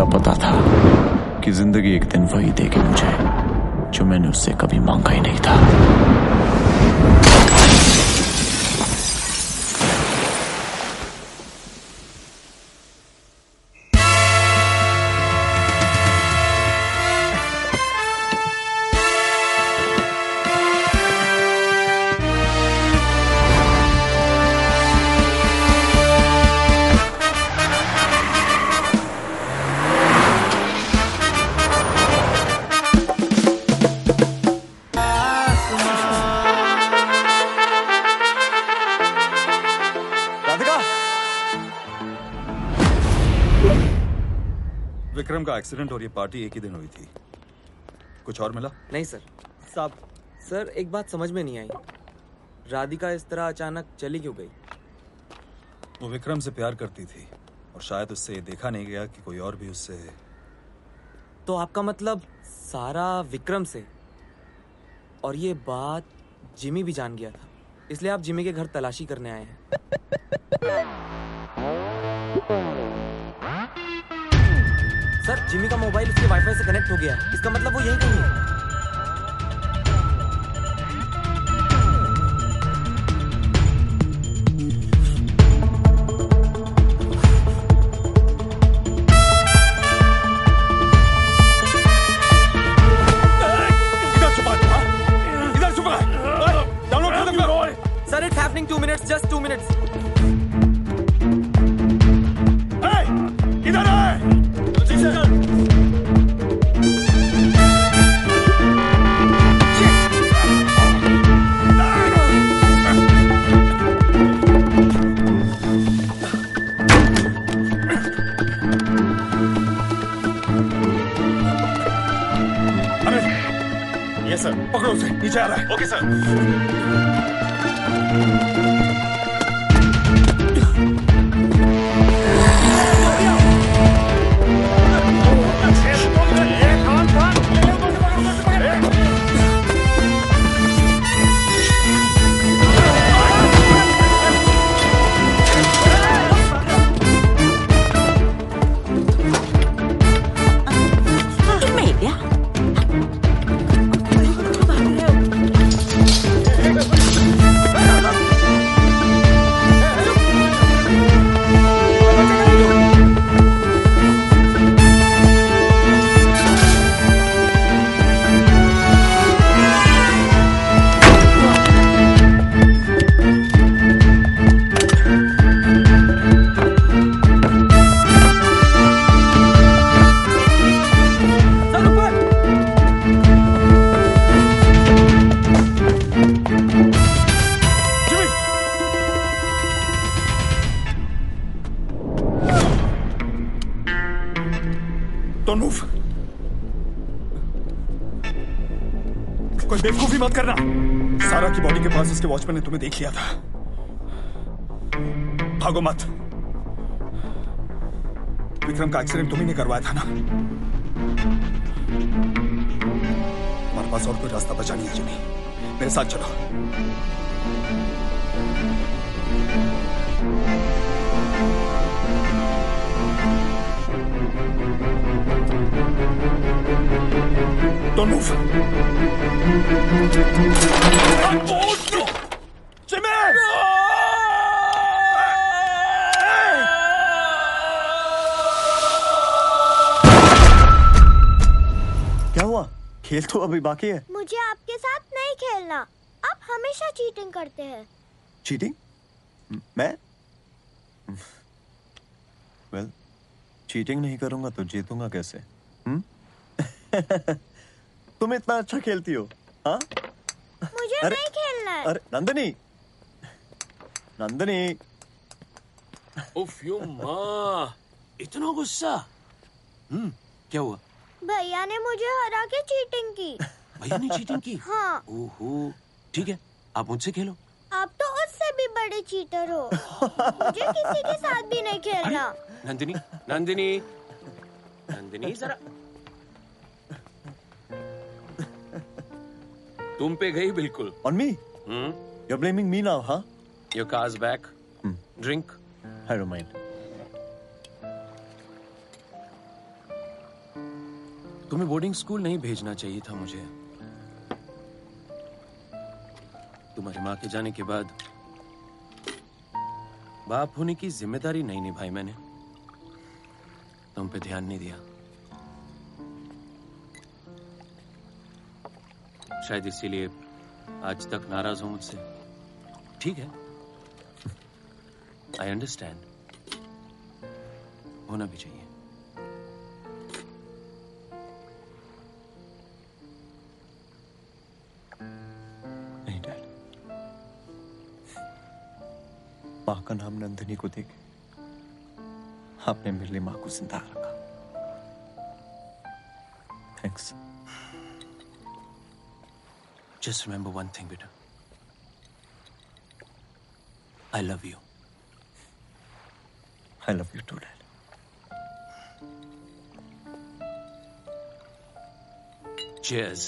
क्या पता था कि जिंदगी एक दिन वही देगी मुझे जो मैंने उससे कभी मांगा ही नहीं था। विक्रम का एक्सीडेंट और ये पार्टी एक ही दिन हुई थी। कुछ और मिला? नहीं सर। साहब, सर एक बात समझ में नहीं आई, राधिका इस तरह अचानक चली क्यों गई? वो विक्रम से प्यार करती थी और शायद उससे ये देखा नहीं गया कि कोई और भी उससे। तो आपका मतलब सारा विक्रम से? और ये बात जिमी भी जान गया था, इसलिए आप जिमी के घर तलाशी करने आए हैं। सर, जिमी का मोबाइल उसके वाईफाई से कनेक्ट हो गया है, इसका मतलब वो यहीं कहीं है। Sir, it's happening 2 minutes, just 2 minutes. Hey, इधर आए। जी सर। अरे, ये सर, पकड़ो उसे, नीचे आ रहा है। Okay sir. Don't move. कोई बेवकूफी मत करना। सारा की बॉडी के पास उसके वॉचमैन ने तुम्हें देख लिया था। भागो मत। विक्रम का एक्सीडेंट तुम्ही ने करवाया था ना? हमारे पास और कोई रास्ता बचा नहीं है जिमी। मेरे साथ चलो। Don't move. Jimmy! क्या हुआ? खेल तो अभी बाकी है। मुझे आपके साथ नहीं खेलना। आप हमेशा चीटिंग करते हैं। चीटिंग? मैं? वेल, चीटिंग नहीं करूंगा तो जीतूंगा कैसे? तुम इतना अच्छा खेलती हो, हाँ? मुझे नहीं खेलना है। अरे नंदिनी, नंदिनी। उफ यो माँ, इतना गुस्सा? क्या हुआ? भैया ने मुझे हरा के चीटिंग की। भैया ने चीटिंग की? हाँ। ओहो, ठीक है, आप मुझसे खेलो। आप तो उससे भी बड़े चीटर हो। मुझे किसी के साथ भी नहीं खेलना। नंदिनी, नंदिनी, नंदिनी जरा। तुम पे गई बिल्कुल। On me? You're blaming me now, huh? Your car's back. Drink. I don't mind. तुम्हें बोर्डिंग स्कूल नहीं भेजना चाहिए था मुझे। तुम्हारी माँ के जाने के बाद बाप होने की जिम्मेदारी नहीं निभाई मैंने, तुम पे ध्यान नहीं दिया। शायद इसीलिए आज तक नाराज हो मुझसे। ठीक है, आई अंडरस्टैंड, होना भी चाहिए। नहीं डैड, माँ का नाम नंदिनी को देके आपने मेरे लिए माँ को जिंदा रखा। Thanks. Just remember one thing, beta. I love you. I love you too, Dad. Cheers.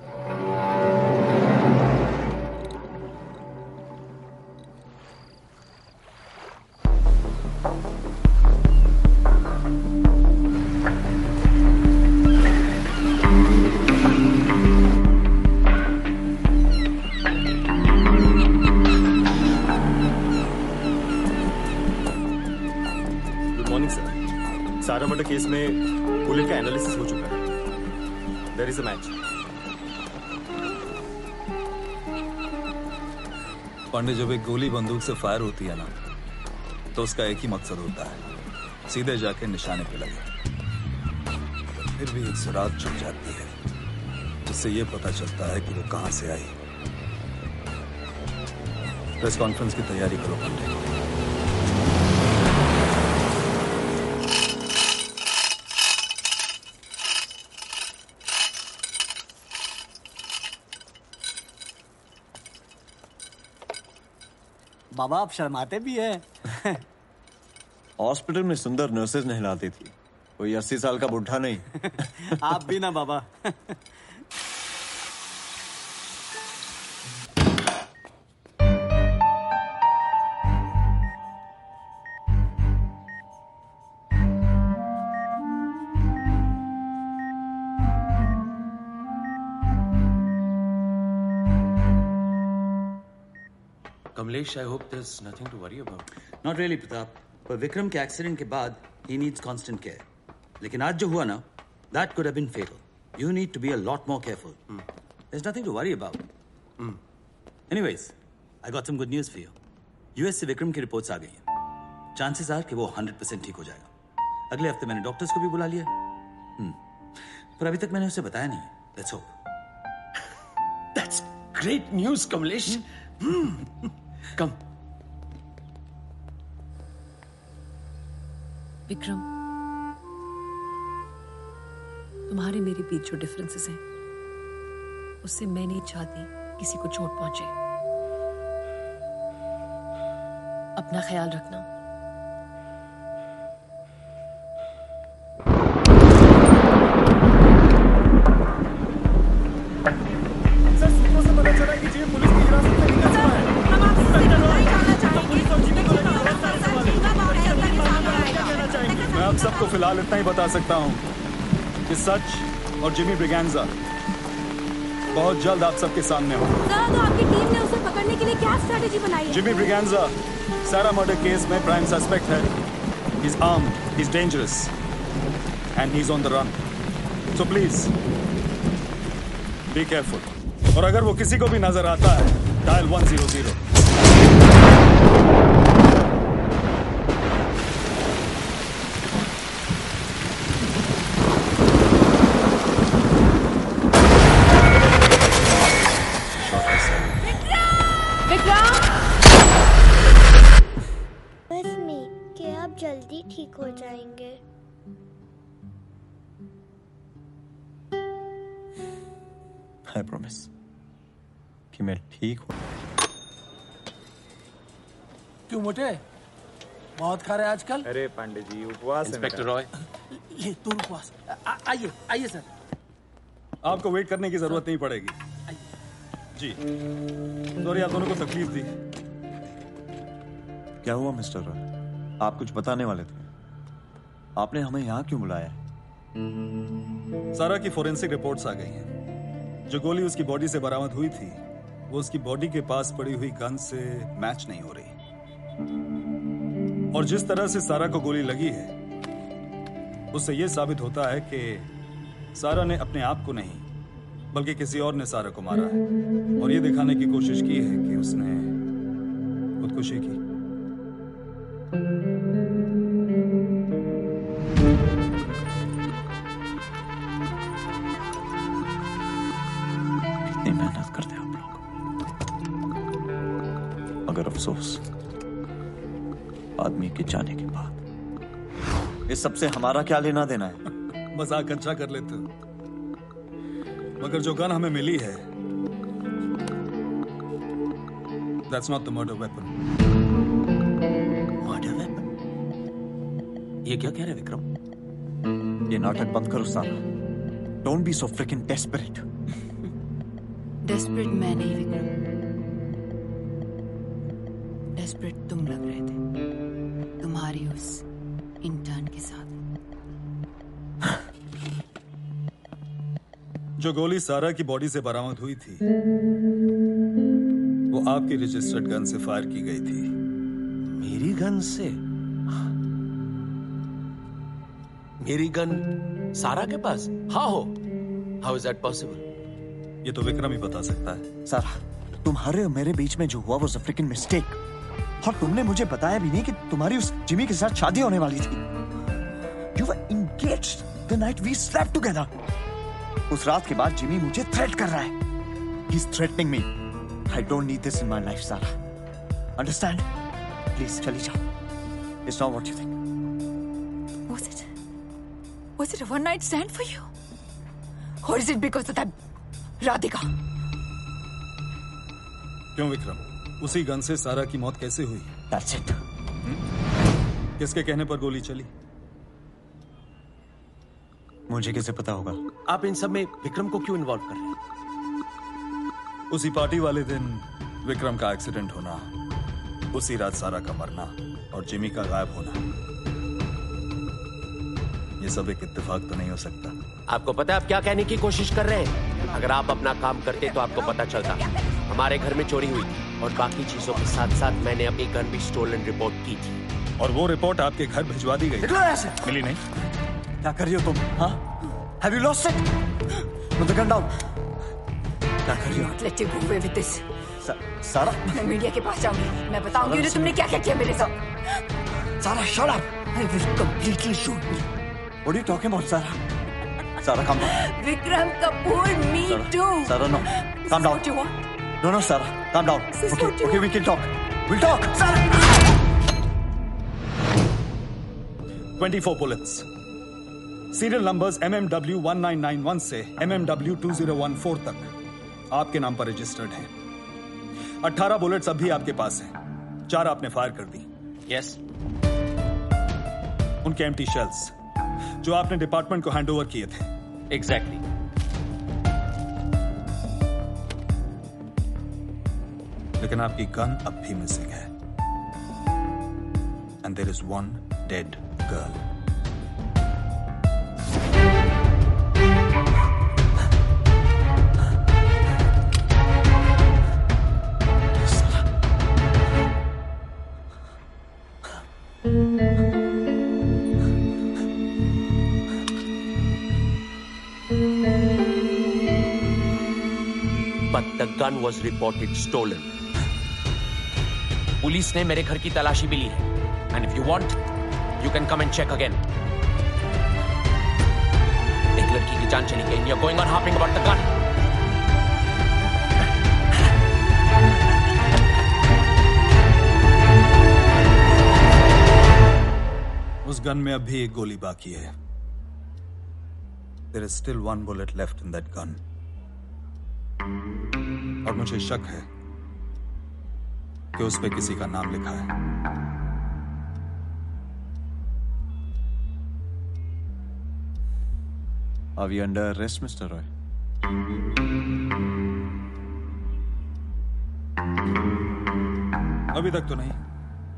Sarah murder case में बुलेट का एनालिसिस हो चुका है। There is a match. Pandey, जब एक गोली बंदूक से फायर होती है ना, तो उसका एक ही मकसद होता है, सीधे जाके निशाने पे लगे। फिर भी एक सुराग छुप जाती है, जिससे ये पता चलता है कि वो कहां से आई। प्रेस कॉन्फ्रेंस की तैयारी करो पांडे। बाबा आप शर्माते भी हैं। हॉस्पिटल में सुंदर नर्सेज नहलाती थी, कोई 80 साल का बुढ़ा नहीं। आप भी ना बाबा। Kamlesh, I hope there's nothing to worry about. Not really Pratap, पर विक्रम के एक्सीडेंट के बाद he needs constant care. लेकिन आज जो हुआ ना, that could have been fatal. You need to be a lot more careful. There's nothing to worry about. Anyways, I got some good news for you. US से विक्रम की reports आ गई हैं। Chances are कि वो 100% ठीक हो जाएगा। अगले हफ्ते मैंने डॉक्टर्स को भी बुला लिया। पर अभी तक मैंने उसे बताया नहीं। Let's hope. That's great news, Kamlesh. Come. Vikram, तुम्हारे मेरे बीच जो डिफरेंसेस हैं, उससे मैं नहीं चाहती किसी को चोट पहुंचे। अपना ख्याल रखना। सर, सूत्रों से पता चला कि जिमी पुलिस की हिरासत में निकल चुका है। मैं आप सबको फिलहाल इतना ही बता सकता हूँ कि सच और जिमी ब्रिगेंजा बहुत जल्द आप सबके सामने हो। सर, तो आपकी टीम ने उसे पकड़ने के लिए क्या स्ट्रेटेजी बनाई है? Jimmy Braganza Sarah murder case में प्राइम सस्पेक्ट है। He's armed, he's dangerous, and he's on the run. So please, be careful. और अगर वो किसी को भी नजर आता है, डायल 100. बस में कि आप जल्दी ठीक हो जाएंगे। I promise कि मैं ठीक हूँ। क्यों मोटे, बहुत खा रहे आजकल? अरे पांडे जी, उपवास है इंस्पेक्टर मेरा। रॉय, ये तुम उपवास। आइए आइए सर। आपको वेट करने की जरूरत नहीं पड़ेगी। जी, सॉरी आप दोनों को तकलीफ दी। क्या हुआ मिस्टर रॉय? आप कुछ बताने वाले थे। आपने हमें यहाँ क्यों बुलाया है? सारा की फोरेंसिक रिपोर्ट्स आ गई हैं। जो गोली उसकी बॉडी से बरामद हुई थी वो उसकी बॉडी के पास पड़ी हुई गन से मैच नहीं हो रही। और जिस तरह से सारा को गोली लगी है उससे यह साबित होता है कि सारा ने अपने आप को नहीं बल्कि किसी और ने सारा को मारा है और ये दिखाने की कोशिश की है कि उसने खुदकुशी की। कितनी मेहनत करते आप लोग, मगर अफसोस आदमी के जाने के बाद इस सबसे हमारा क्या लेना देना है? मजाक अच्छा कर लेते हो, मगर जो गन हमें मिली है that's not the murder weapon. Murder weapon? ये क्या कह रहे विक्रम? ये नाटक बंद करो सारा। Don't be so freaking desperate. Desperate मैं नहीं विक्रम, डेस्परेट तुम लग रहे थे तुम्हारी उस इंटर्न के साथ। जो गोली सारा की बॉडी से बरामद हुई थी वो आपकी रजिस्टर्ड गन से फायर की गई थी। मेरी गन से? मेरी गन सारा के पास? How is that possible? ये तो विक्रम ही बता सकता है। सारा, तुम्हारे और मेरे बीच में जो हुआ वो फ्रिकिंग मिस्टेक, और तुमने मुझे बताया भी नहीं कि तुम्हारी उस जिमी के साथ शादी होने वाली थी। You were engaged the night we slept together. उस रात के बाद जिमी मुझे थ्रेट कर रहा है। He's threatening me. I don't need this in my life, Sarah. Understand? Please, चली जाओ. It's not what you think. Was it a one-night stand for you? Or is it because of that Radhika? क्यों विक्रम? उसी gun से सारा की मौत कैसे हुई? That's it. किसके कहने पर गोली चली? मुझे कैसे पता होगा? आप इन सब में विक्रम को क्यों इन्वॉल्व कर रहे हैं? उसी पार्टी वाले दिन विक्रम का एक्सीडेंट होना, उसी रात सारा का मरना और जिमी का गायब होना, ये सब एक इत्तेफाक तो नहीं हो सकता। आपको पता है आप क्या कहने की कोशिश कर रहे हैं? अगर आप अपना काम करते तो आपको पता चलता। हमारे घर में चोरी हुई थी और बाकी चीजों के साथ साथ मैंने अपनी गन भी स्टोलन रिपोर्ट की थी। और वो रिपोर्ट आपके घर भिजवा दी गई? मिली नहीं? क्या कर रही हो तुम? हाँ? Have you lost it? Put the gun down. क्या कर रही हो? Let you go away with this. सारा? मैं मीडिया के पास जाऊंगी। मैं बताऊंगी उन्हें तुमने क्या क्या किया मेरे साथ। सारा, shut up. I will completely shoot you. What are you talking about, Sarah? Sarah, calm down. Vikram Kapoor, me Sarah, too. Sarah, no. Calm down. What you want? No, Sarah. Calm down. This is Okay, what you okay, want. we can talk. We'll talk. Sarah! 24 bullets. Serial numbers MMW 1991 से MMW 2014 तक आपके नाम पर registered हैं। 18 bullets अभी आपके पास हैं। 4 आपने फायर कर दी। यस। उनके एम्प्टी शेल्स जो आपने डिपार्टमेंट को हैंडओवर किए थे। एग्जैक्टली। लेकिन आपकी गन अब भी मिसिंग है। And there is one dead girl. But the gun was reported stolen. Police ने मेरे घर की तलाशी भी ली है। And if you want, you can come and check again. एक लड़की की जान चली गई। You're going on harping about the gun. उस गन में अभी एक गोली बाकी है। There is still one bullet left in that gun. और मुझे शक है कि उस पे किसी का नाम लिखा है। Are we under arrest, Mr. Roy? अभी तक तो नहीं।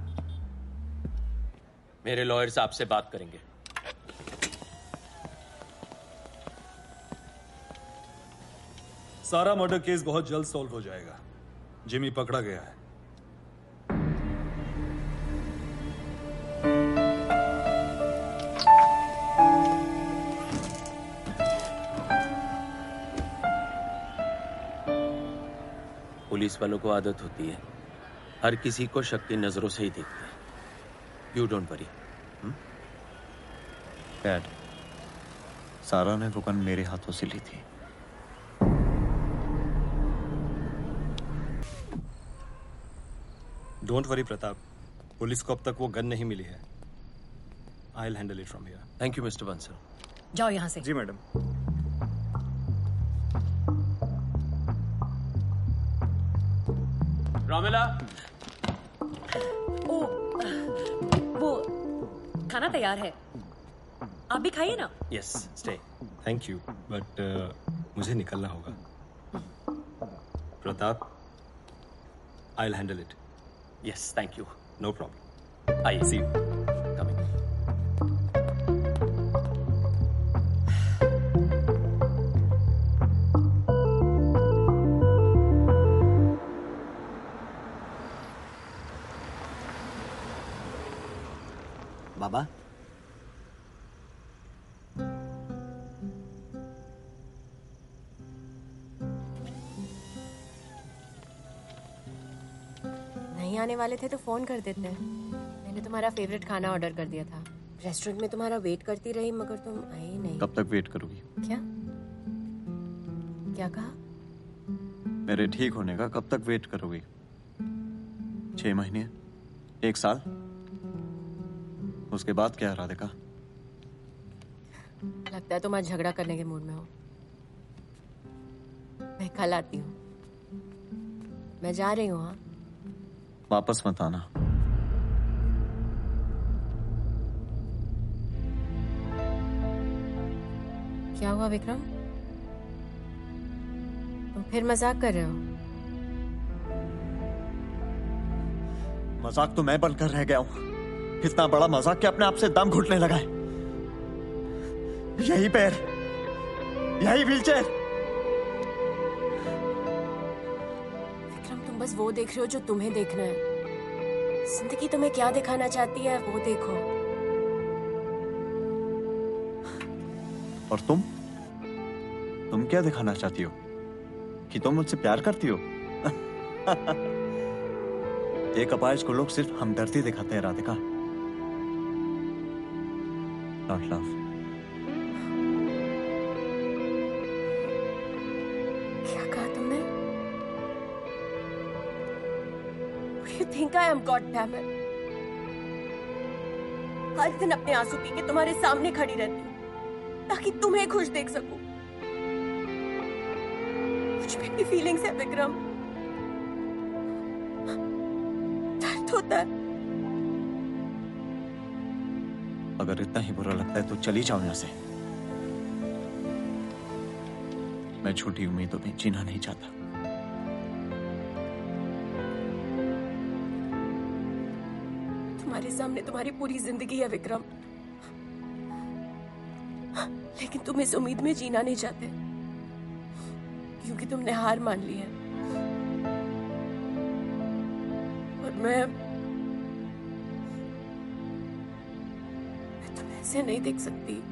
मेरे लॉयर्स आपसे बात करेंगे। सारा मर्डर केस बहुत जल्द सॉल्व हो जाएगा। जिमी पकड़ा गया है। पुलिस वालों को आदत होती है, हर किसी को शक की नजरों से ही देखते हैं। You don't worry. डैड, सारा ने वो गन मेरे हाथों से ली थी। डोंट वरी प्रताप, पुलिस को अब तक वो गन नहीं मिली है। I will handle it from here. Thank you mister Bansal. जाओ यहाँ से। जी मैडम। रामेला, ओ, वो खाना तैयार है, आप भी खाइए ना। Yes, stay. Thank you, but मुझे निकलना होगा। Pratap, I will handle it. Yes, thank you. No problem. आइए। See you. कमिंग। बाबा, नहीं आने वाले थे तो फोन कर देते। मैंने तुम्हारा फेवरेट खाना ऑर्डर कर दिया था। रेस्टोरेंट में तुम्हारा वेट करती रही मगर तुम आए ही नहीं। कब तक वेट करोगी? क्या क्या कहा? मेरे ठीक होने का कब तक वेट करोगी? 6 महीने? 1 साल? उसके बाद क्या राधिका? लगता है तुम आज झगड़ा करने के मूड में हो। मैं कल आती हूँ। मैं जा रही हूँ। हाँ, वापस मत आना। क्या हुआ विक्रम? तुम फिर मजाक कर रहे हो? मजाक तो मैं बनकर रह गया हूं। इतना बड़ा मजाक कि अपने आप से दम घुटने लगा है। यही पैर, यही व्हीलचेयर। विक्रम, तुम बस वो देख रहे हो जो तुम्हें देखना है। जिंदगी तुम्हें क्या दिखाना चाहती है वो देखो। और तुम क्या दिखाना चाहती हो? कि तुम मुझसे प्यार करती हो? एक अपाहिज को लोग सिर्फ हमदर्दी दिखाते हैं राधिका, नॉट लव। क्या कहा तुमने? What do you think I am, God damn it? हर दिन अपने आंसू पी के तुम्हारे सामने खड़ी रहती हूँ ताकि तुम्हें खुश देख सकूं। मुझ में भी फीलिंग्स है विक्रम, दर्द होता है। अगर इतना ही बुरा लगता है तो चली जाओ यहां से। मैं झूठी उम्मीदों में जीना नहीं चाहता। तुम्हारे सामने तुम्हारी पूरी जिंदगी है विक्रम, लेकिन तुम इस उम्मीद में जीना नहीं चाहते क्योंकि तुमने हार मान ली है। और मैं तुम्हें ऐसे नहीं देख सकती।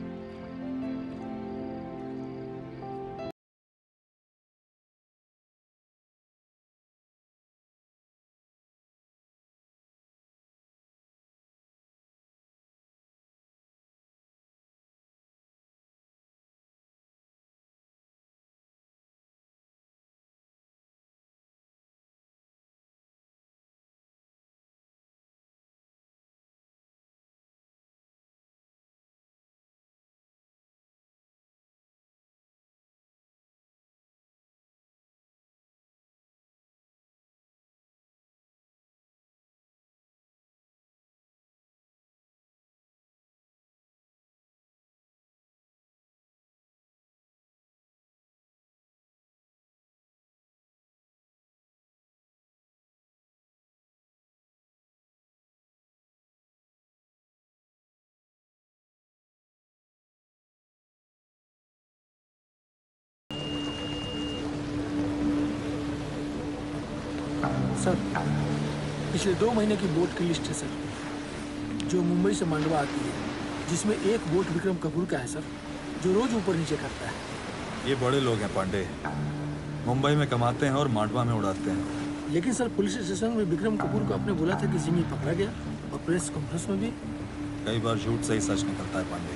सर पिछले 2 महीने की बोट की लिस्ट है सर, जो मुंबई से मांडवा आती है, जिसमें एक बोट विक्रम कपूर का है सर, जो रोज ऊपर नीचे करता है। ये बड़े लोग हैं पांडे, मुंबई में कमाते हैं और मांडवा में उड़ाते हैं। लेकिन सर पुलिस स्टेशन में विक्रम कपूर को आपने बोला था कि जिमी पकड़ा गया, और प्रेस कॉन्फ्रेंस में भी। कई बार झूठ से ही सच निकलता है पांडे।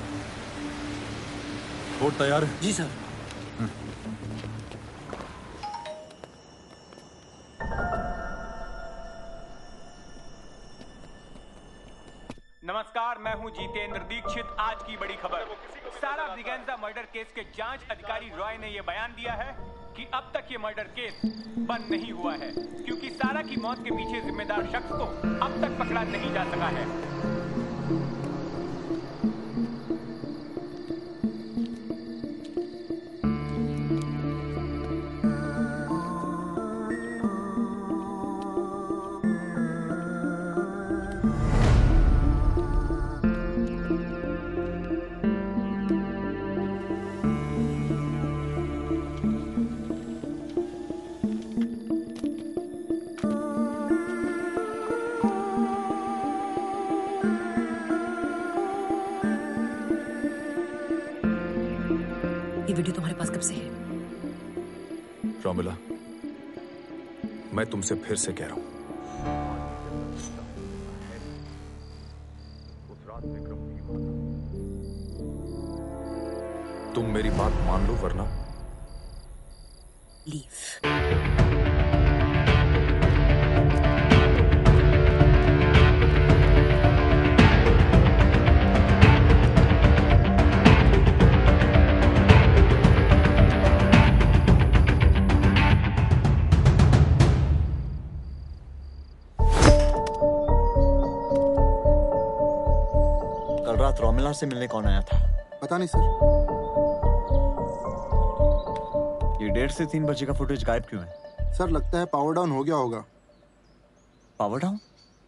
बोट तैयार है? जी सर। नमस्कार, मैं हूं जितेंद्र दीक्षित। आज की बड़ी खबर, सारा ब्रिगेंजा मर्डर केस के जांच अधिकारी रॉय ने यह बयान दिया है कि अब तक ये मर्डर केस बंद नहीं हुआ है, क्योंकि सारा की मौत के पीछे जिम्मेदार शख्स को अब तक पकड़ा नहीं जा सका है। वीडियो तुम्हारे पास कब से है? रोमिला, मैं तुमसे फिर से कह रहा हूं, तुम मेरी बात मान लो वरना लीव। रोमिला से मिलने कौन आया था? पता नहीं सर। ये 1:30 से 3 बजे का फुटेज गायब क्यों है? सर लगता है पावर डाउन हो गया होगा। Power down?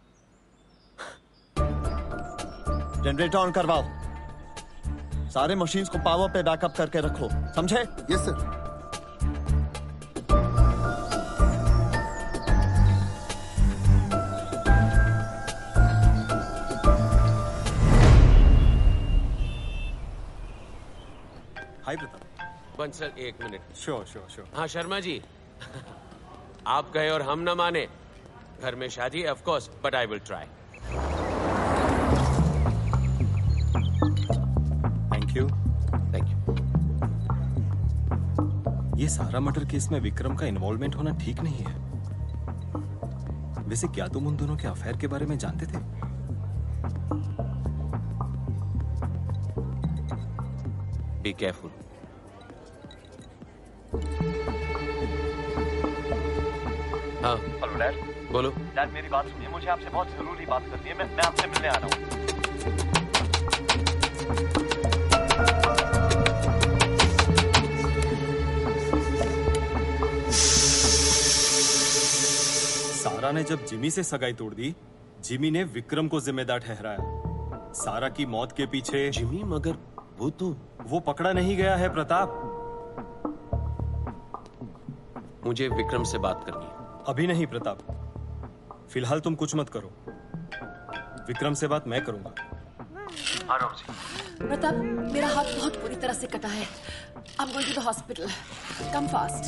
जनरेटर ऑन करवाओ, सारे मशीन्स को पावर पे बैकअप करके रखो, समझे? Yes sir. Hi Pratap. Bansal, 1 minute. Sure sure sure. हाँ शर्मा जी, आप कहे और हम न माने, घर में शादी of course, but I will try. Thank you. Thank you. ये सारा मर्डर केस में विक्रम का इन्वॉल्वमेंट होना ठीक नहीं है। वैसे क्या तुम उन दोनों के अफेयर के बारे में जानते थे? Be careful. हाँ हेलो डैड। बोलो। डैड मेरी बात सुनिए, मुझे आपसे बहुत जरूरी बात करनी है। मैं आपसे मिलने आ रहा हूँ। सारा ने जब जिमी से सगाई तोड़ दी, जिमी ने विक्रम को जिम्मेदार ठहराया। सारा की मौत के पीछे जिमी, मगर वो पकड़ा नहीं गया है प्रताप। मुझे विक्रम से बात करनी है। अभी नहीं प्रताप, फिलहाल तुम कुछ मत करो, विक्रम से बात मैं करूंगा। प्रताप, मेरा हाथ बहुत बुरी तरह से कटा है। I'm going to the hospital. Come fast.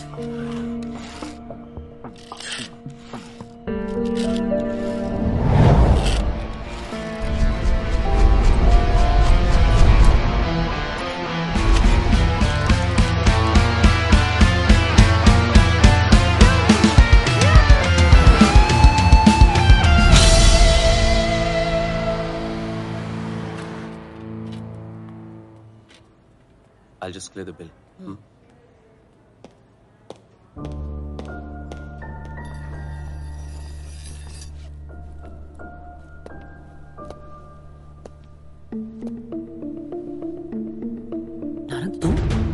I'll just clear the bill. Narang, तुम?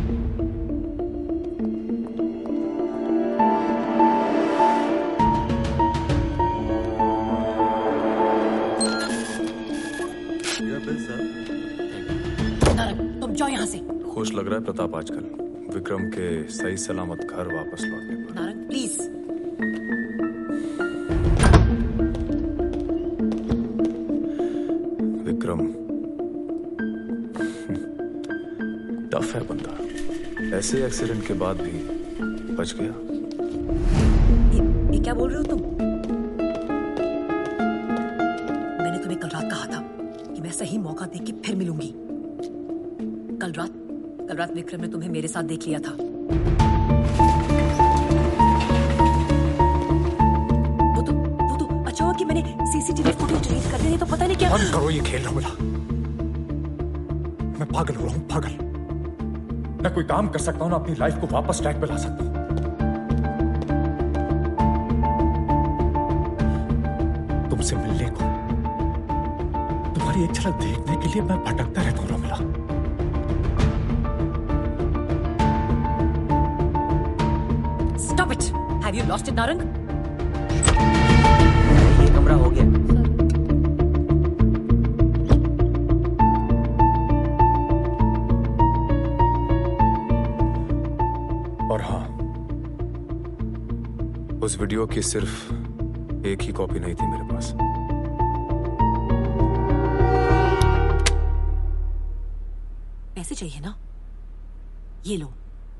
नारंग, तुम जाओ यहाँ से। खुश लग रहा है प्रताप आजकल विक्रम के सही सलामत घर वापस लौटने पर। नारंग, प्लीज। ऐसे एक्सीडेंट के बाद भी बच गया। ये क्या बोल रहे हो तुम? मैंने तुम्हें कल रात कहा था कि मैं सही मौका देख के फिर मिलूंगी। कल रात विक्रम ने तुम्हें मेरे साथ देख लिया था। वो तो अच्छा हुआ कि मैंने सीसीटीवी फुटेज डिलीट कर दी, नहीं तो पता नहीं क्या। बंद करो ये खेल रहा। मैं पागल हो रहा हूँ, पागल। ना कोई काम कर सकता हूँ, ना अपनी लाइफ को वापस ट्रैक पे ला सकता हूँ। तुमसे मिलने को, तुम्हारी एक झलक देखने के लिए मैं भटकता रहता हूँ Romila. Stop it! Have you lost it, Narang? ये कमरा हो गया। और हाँ, उस वीडियो की सिर्फ एक ही कॉपी नहीं थी मेरे पास। पैसे चाहिए ना? ये लो।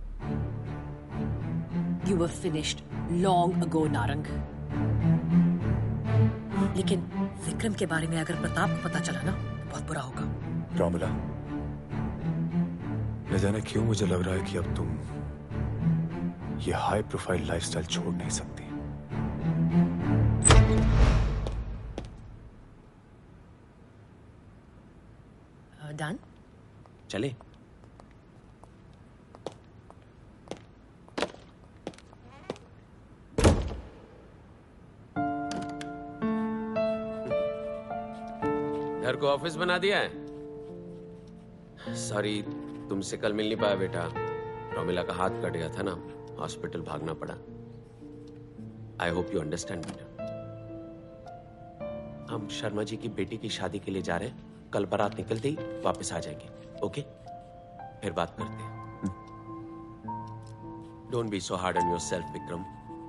You were finished long ago, Narang. लेकिन विक्रम के बारे में अगर प्रताप को पता चला ना तो बहुत बुरा होगा। रोमिला, न जाने क्यों मुझे लग रहा है कि अब तुम ये हाई प्रोफाइल लाइफस्टाइल छोड़ नहीं सकती। डन? चले। घर को ऑफिस बना दिया है। सॉरी, तुमसे कल मिल नहीं पाया बेटा। रोमिला का हाथ कट गया था ना, हॉस्पिटल भागना पड़ा। आई होप यू अंडरस्टैंड बेटा। हम शर्मा जी की बेटी की शादी के लिए जा रहे हैं। कल बारात निकलते ही वापस आ जाएंगे। ओके, फिर बात करते हैं। Don't be so hard on yourself Vikram.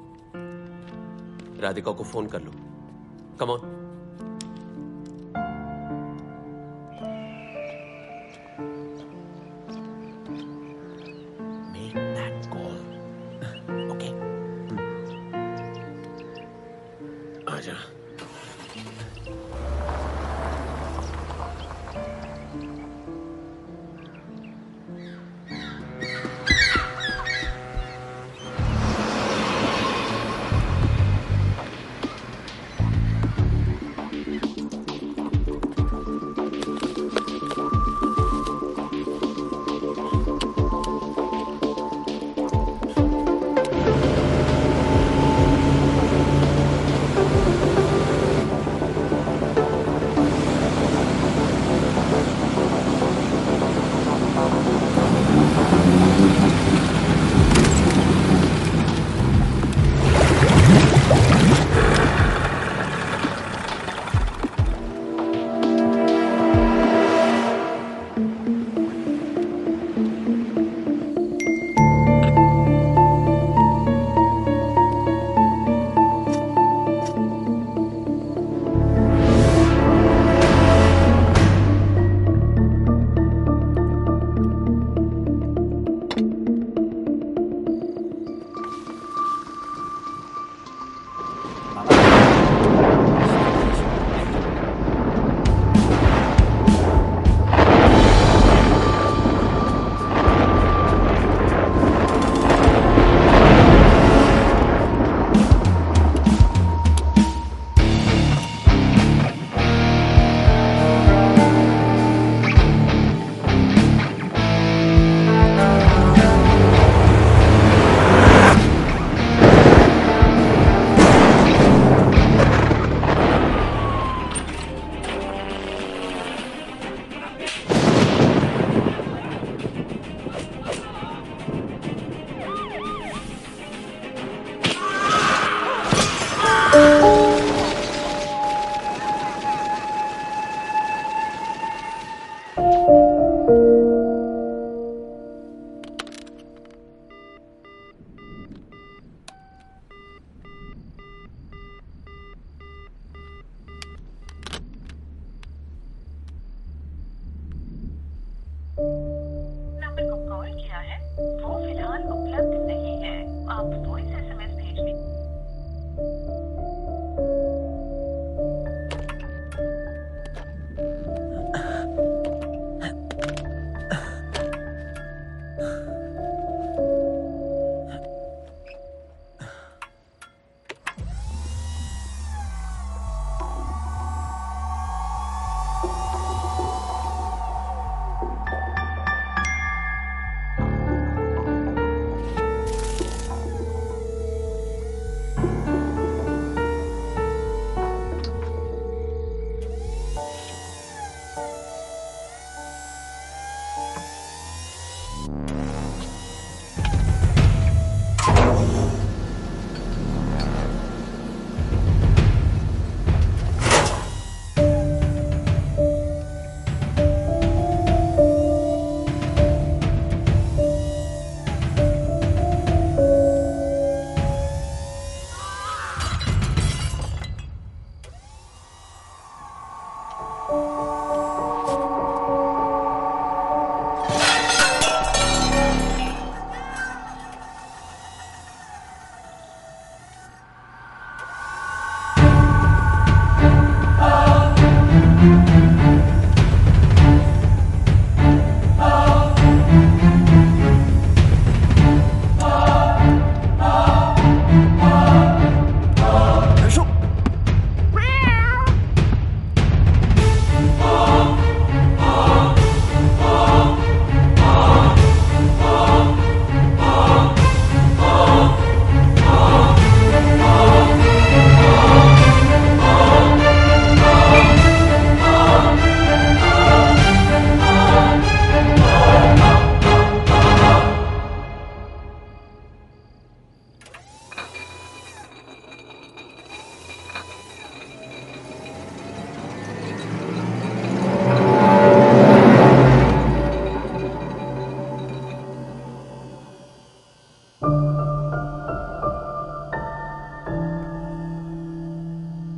Radhika को फोन कर लो। Come on.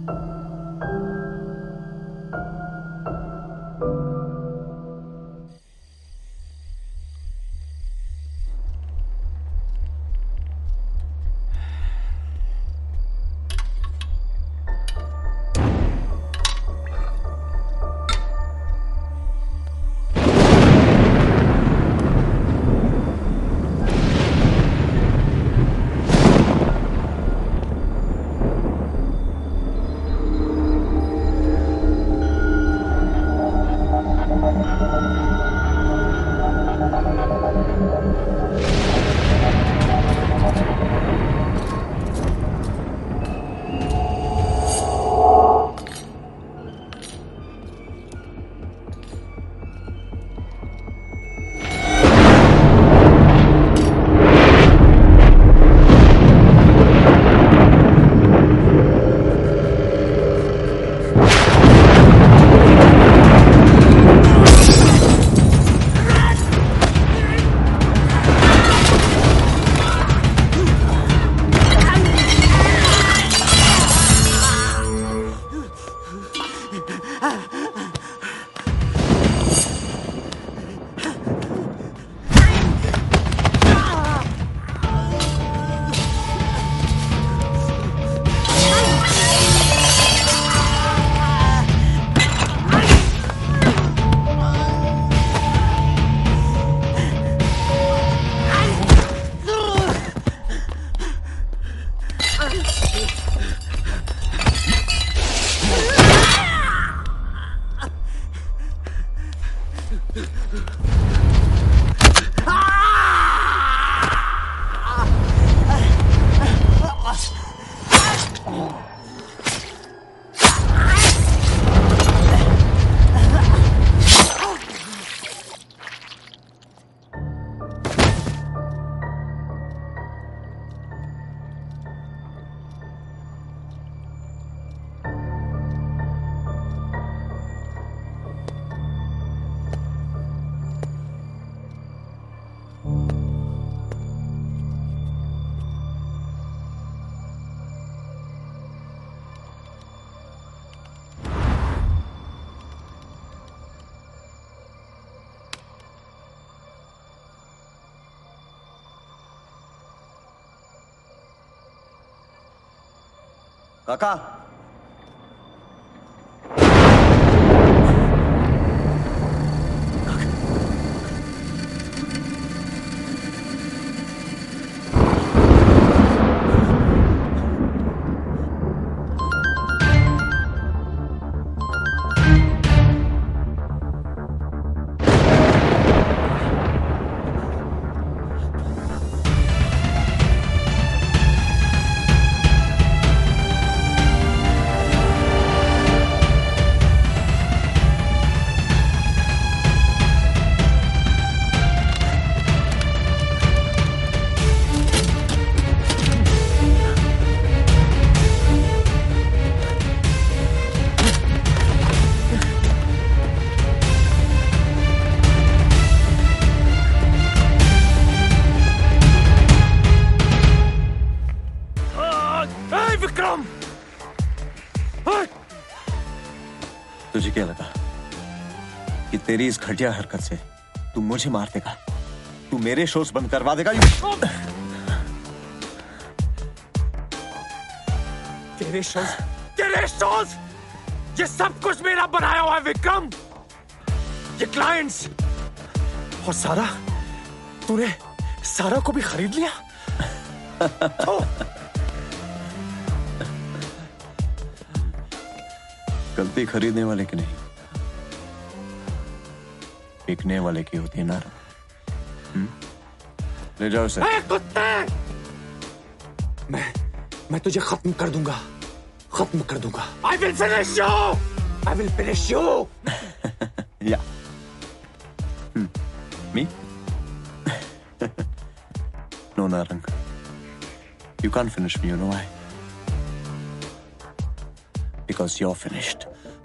काका तुझे क्या लगा कि तेरी इस घटिया हरकत से तू मुझे मार देगा? तू मेरे शोज बंद करवा देगा? तेरे शोज ये सब कुछ मेरा बनाया हुआ है विक्रम। ये क्लाइंट्स और सारा, तूने सारा को भी खरीद लिया? गलती खरीदने वाले की नहीं, बिकने वाले की होती है ना। ले जाओ उसे। कुत्ते! मैं तुझे खत्म कर दूंगा। I will finish you! Yeah. Me? No, Narang. You can't finish me, you know why? Because you're finished.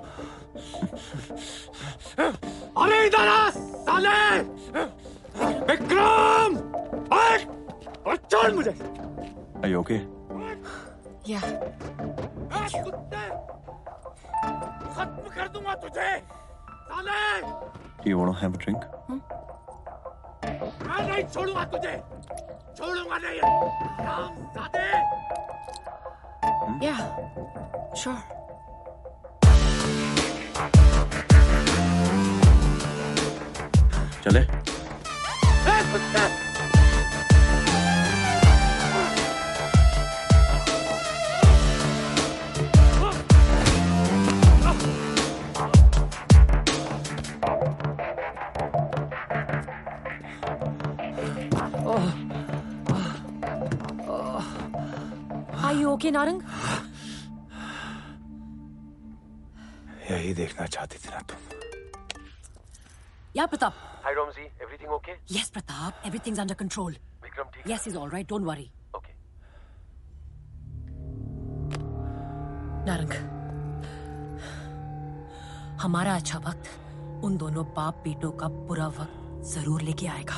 अरे इधर आ साले! विक्रम! और छोड़ मुझे! Are you okay? Yeah. Thank खत्म कर दूंगा तुझे साले। You want to have a drink? मैं नहीं छोड़ूंगा तुझे, छोड़ूंगा नहीं। हरामजादे। Yeah, sure. चले। Are you okay, Narang? यही देखना चाहती थी ना तुम। Yeah, Pratap. Hi, Romsey. Everything okay? Yes, Pratap. Everything's under control. Vikram ठीक Yes, he's all right. Don't worry. Okay. Narang, हमारा अच्छा वक्त उन दोनों बाप बेटों का बुरा वक्त जरूर लेके आएगा।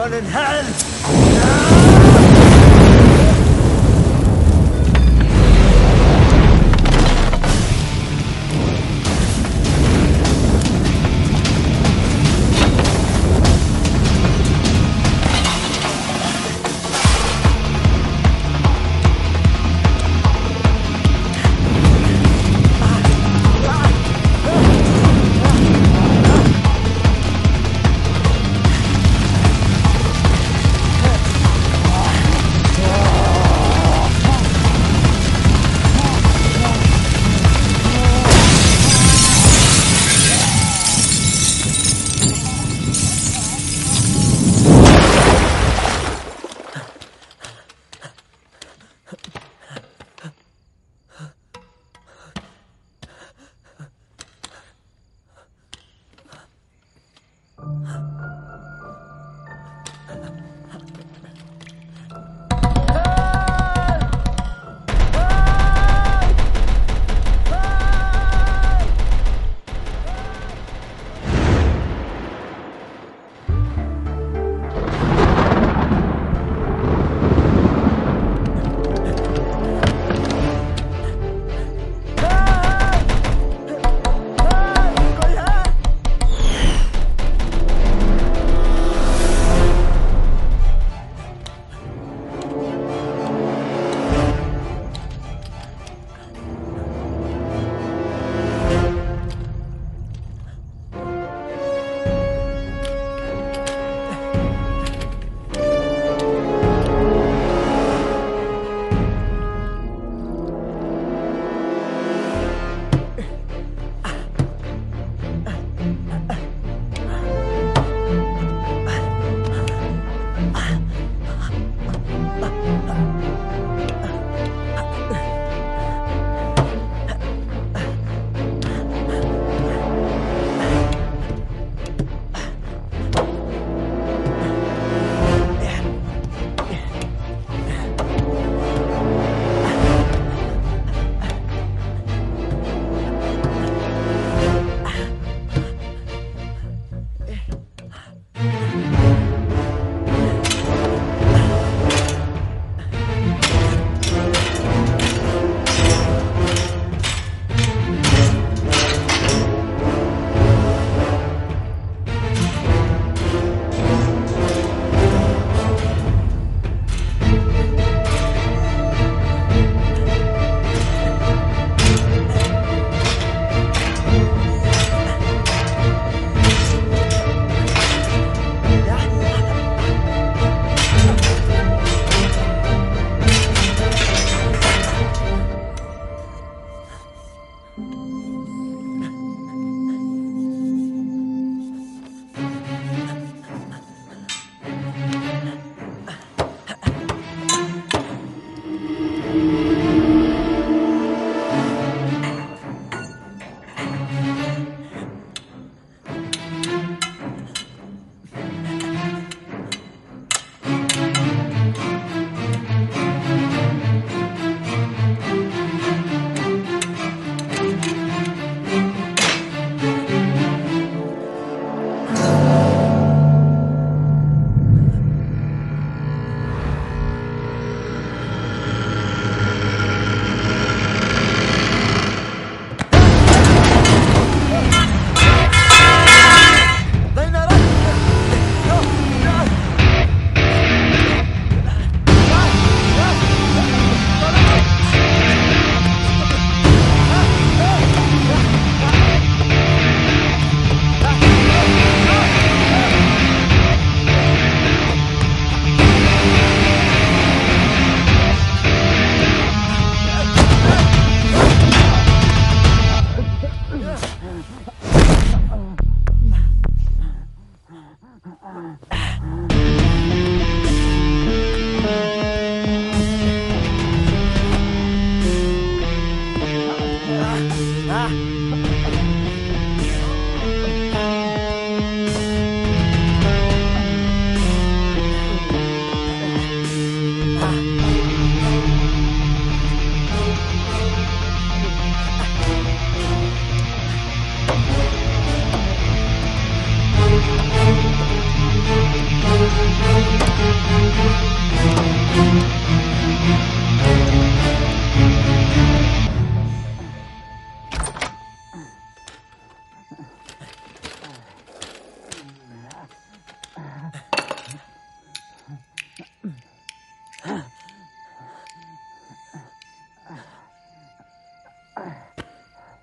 burn in hell!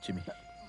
जिमी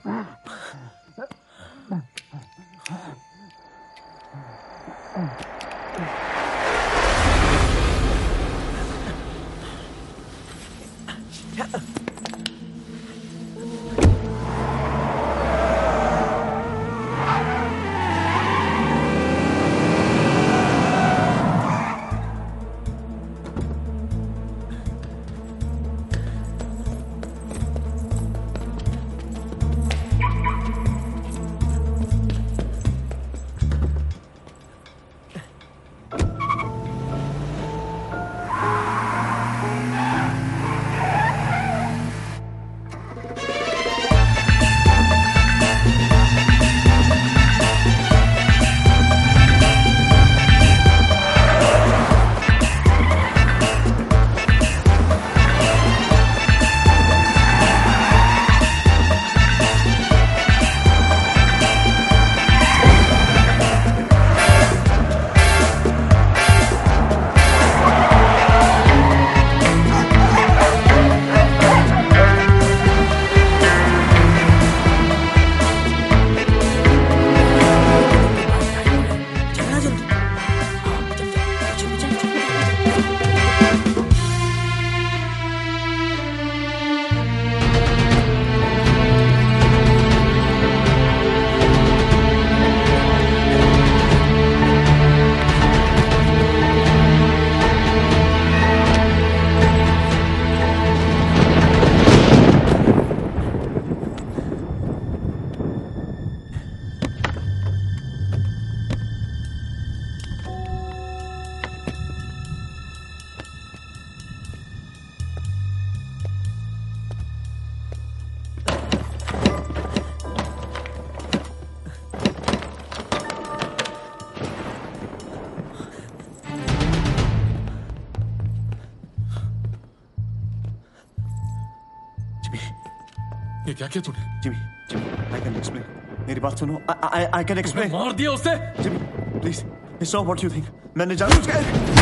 ये क्या किया तूने? Jimmy Jimmy I can explain मेरी बात सुनो आई कैन एक्सप्लेन मार दिया उसे Jimmy please it's not what you think मैंने जानबूझकर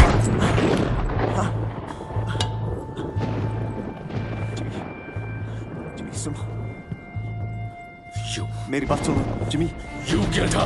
जिमी सुनो यू मेरी बात सुनो जिमी यू क्या था?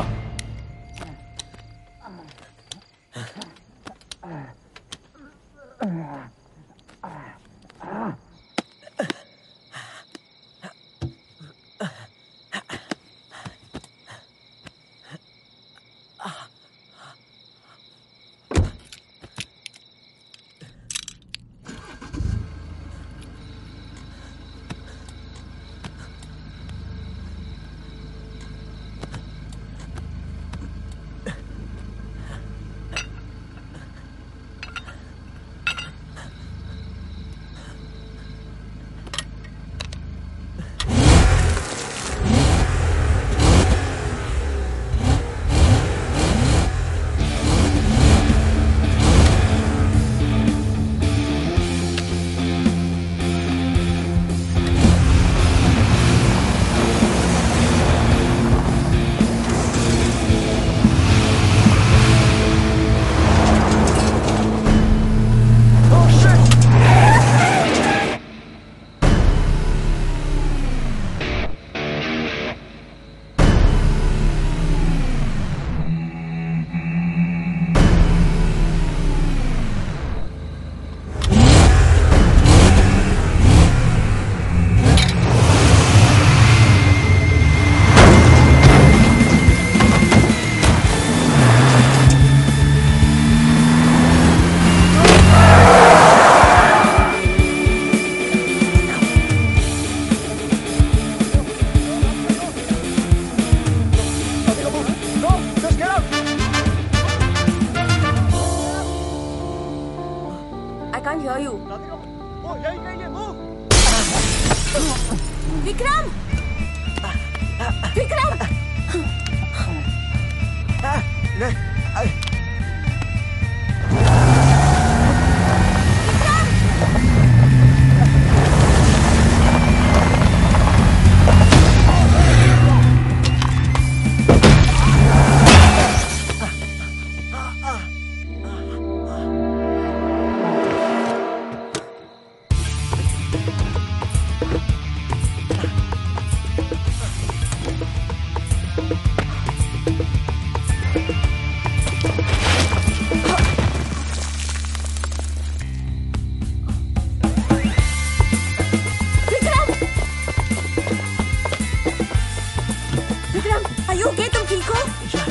you okay? तुम ठीक हो?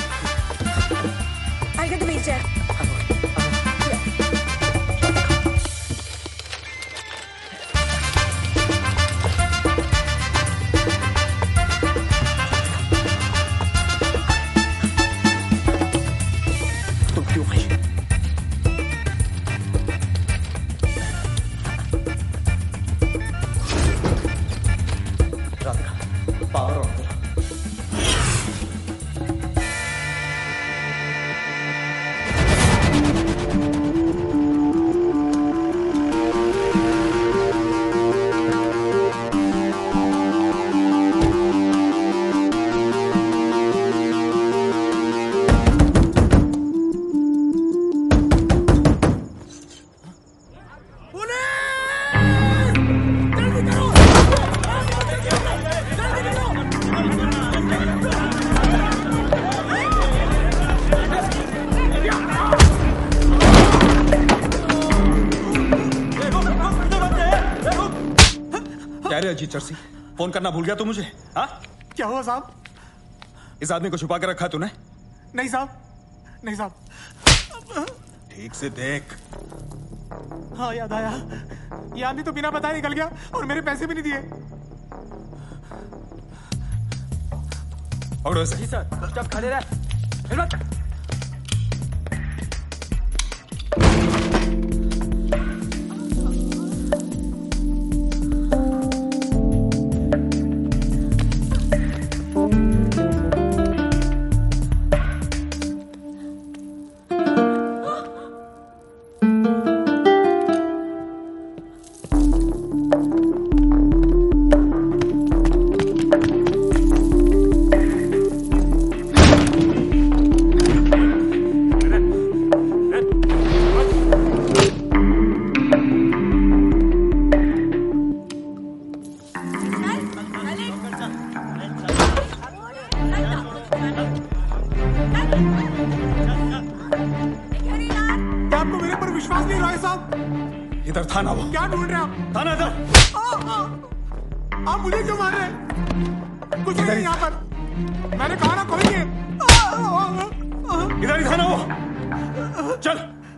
I'll get the wheelchair. तुम क्यों आई? राधिका, पावर ऑन करो। क्या रे अजीत चर्सी, फोन करना भूल गया तू मुझे? हाँ, क्या हुआ साहब? इस आदमी को छुपा के रखा तूने? नहीं साहब, नहीं साहब। ठीक से देख। हाँ याद आया, ये आदमी तो बिना बताए निकल गया और मेरे पैसे भी नहीं दिए। पकड़ो इसे। जी सर, स्टॉप खड़े रहे। हिम्मत। क्या आपको मेरे पर विश्वास नहीं रहा साहब? इधर थाना वो। क्या ढूंढ रहे हैं आप? थाना इधर। आप मुझे क्यों मार रहे हैं? कुछ नहीं यहाँ पर। मैंने कहा ना खोलिए। इधर ही थाना वो। चल।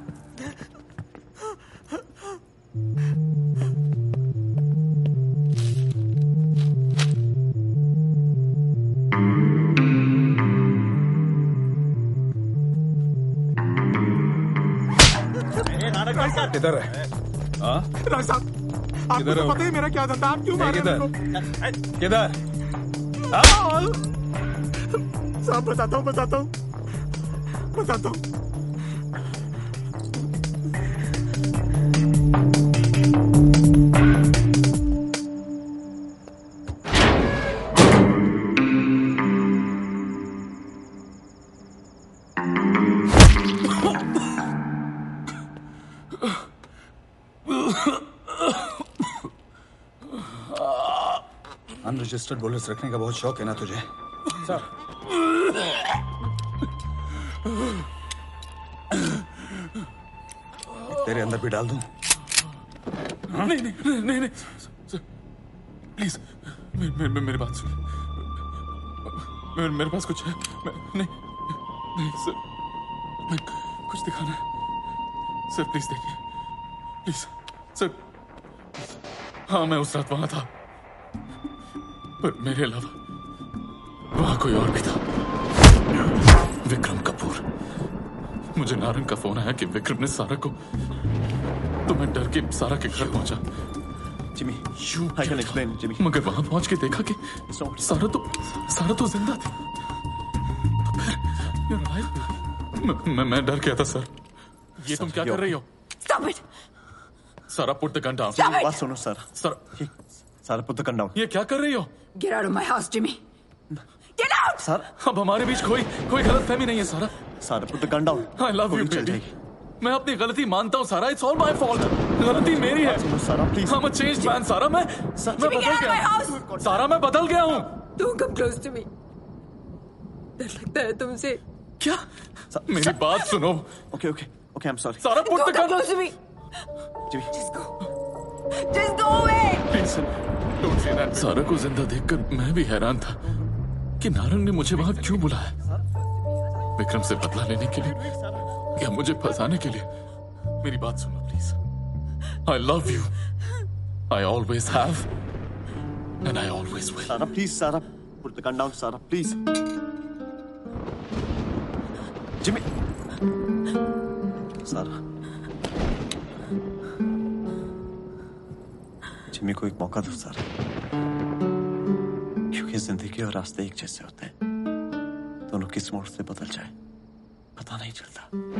किधर है? हाँ? राय साहब, आपको किधर तो है वो? पता ही मेरा क्या था, आप क्यों मार रहे हैं मेरे को? किधर? साहब बताता हूँ, बताता हूँ, बताता हूँ। अनरजिस्टर्ड बुलेट्स रखने का बहुत शौक है ना तुझे? सर। तेरे अंदर भी डाल दूं? नहीं नहीं नहीं नहीं सर, प्लीज मेरी बात सुन। मेरे पास कुछ है। नहीं नहीं सर, कुछ दिखाना है सर, प्लीज देखिए प्लीज सर। हाँ, मैं उस रात वहां था, पर मेरे अलावा वहां कोई और भी था। विक्रम कपूर। मुझे नारंग का फोन आया कि विक्रम ने सारा को, तो मैं डर के सारा के घर पहुंचा। Jimmy, I can explain, Jimmy. मगर वहां पहुंच के देखा कि सारा तो जिंदा थी। तो फिर you're alive। मैं डर गया था सर। ये तुम क्या कर रही हो? Stop it! Sarah put the gun down. बात सुनो सर। सारा पुट द गन डाउन। ये क्या कर रही हो? Get out of my house, Jimmy. Get out! Sir, अब हमारे बीच कोई गलतफहमी नहीं है Sara. Sara put the gun down. I love you, baby. मैं अपनी गलती मानता हूँ सारा। It's all my fault. गलती मेरी है। सारा please. I'm a changed man, सारा। मैं बदल गया। सारा मैं बदल गया हूँ। Don't come close to me. डर लगता है तुमसे। क्या? मेरी बात सुनो। Okay, I'm sorry. Sara put the Don't come gun. close to me. Jimmy, Just go away. Please, don't say that. सारा को जिंदा देखकर मैं भी हैरान था, कि नारंग ने मुझे वहां क्यों बुलाया? विक्रम से बदला लेने के लिए या मुझे फंसाने के लिए? मेरी बात सुनो please. I love you, I always have and I always will. Sara please, Sara put the gun down, Sara please. Jimmy, Sara, Jimmy को एक मौका दो सारा, क्योंकि जिंदगी और रास्ते एक जैसे होते हैं, दोनों किस मोड़ से बदल जाए पता नहीं चलता।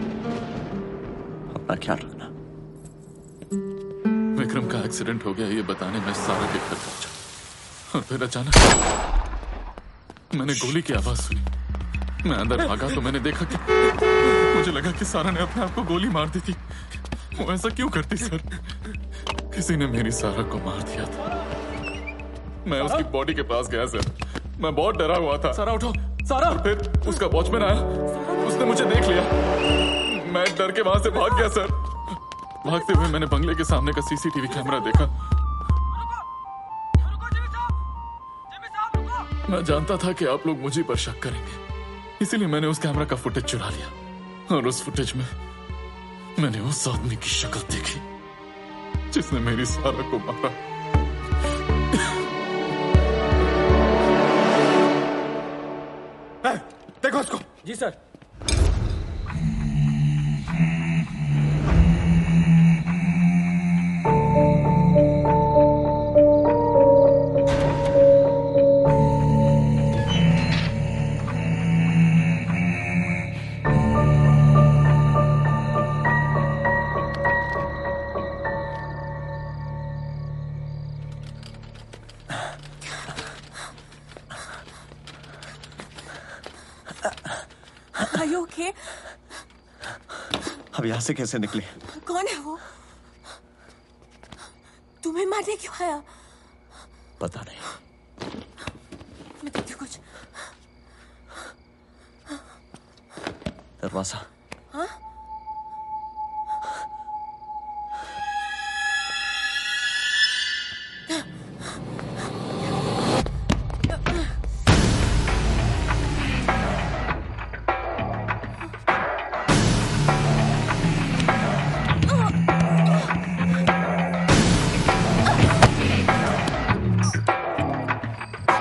अपना ख्याल रखना। विक्रम का एक्सीडेंट हो गया ये बताने में सारा के घर पहुंचा और फिर अचानक मैंने गोली की आवाज सुनी। मैं अंदर भागा तो मैंने देखा कि मुझे लगा कि सारा ने अपने आप को गोली मार दी थी। वो ऐसा क्यों करती सर? किसी ने मेरी सारा को मार दिया था। मैं उसकी बॉडी के पास गया सर। मैं बहुत डरा हुआ था। सारा उठो, सारा। और फिर उसका वॉचमैन आया, उसने मुझे देख लिया। मैं डर के वहां से भाग गया सर। भागते हुए मैंने बंगले के सामने का सीसीटीवी कैमरा देखा। मैं जानता था कि आप लोग मुझे पर शक करेंगे, इसीलिए मैंने उस कैमरा का फुटेज चुरा लिया और उस फुटेज में मैंने उस आदमी की शक्ल देखी जिसने मेरी सारा को मारा। देखो उसको। जी सर। अब यहाँ से कैसे निकले? कौन है वो? तुम्हें मारने क्यों आया? पता नहीं। मैं देखती हूँ कुछ। दरवाजा। हाँ?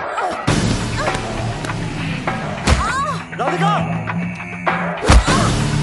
राधिका!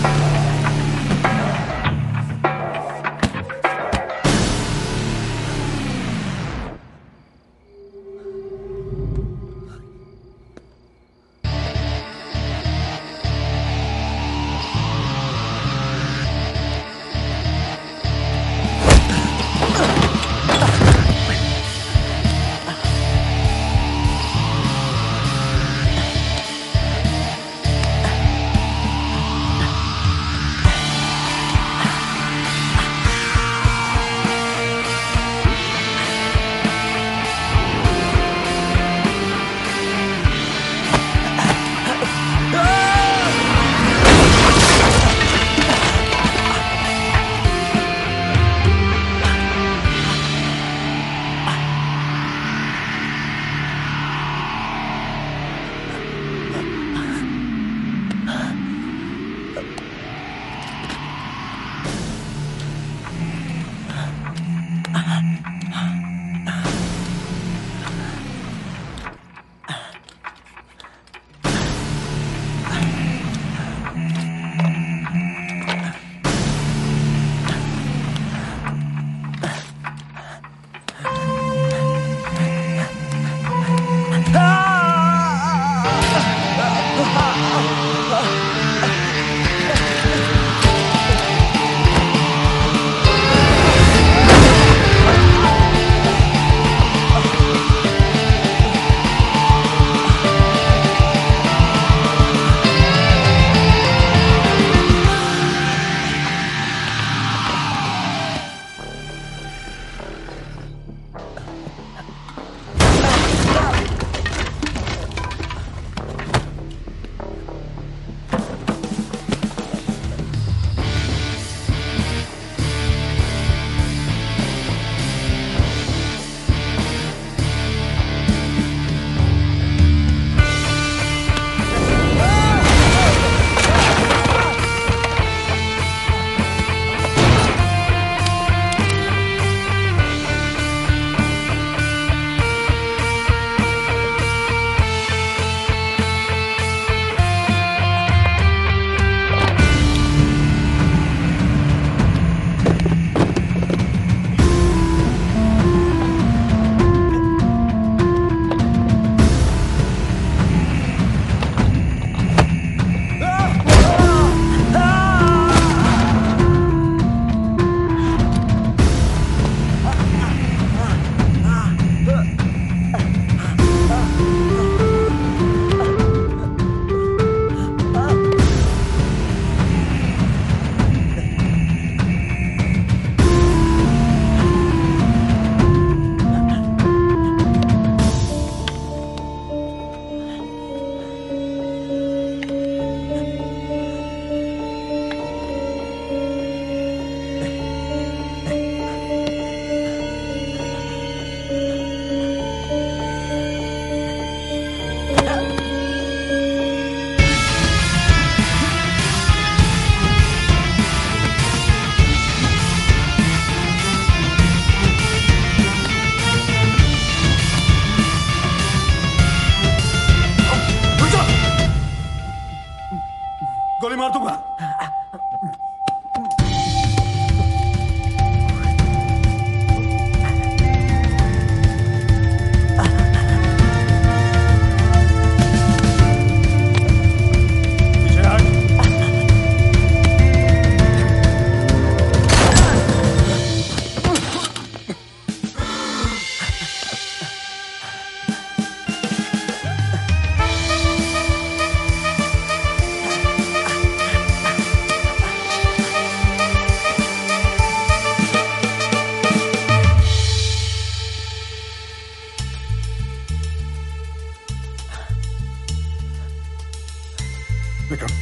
विक्रम,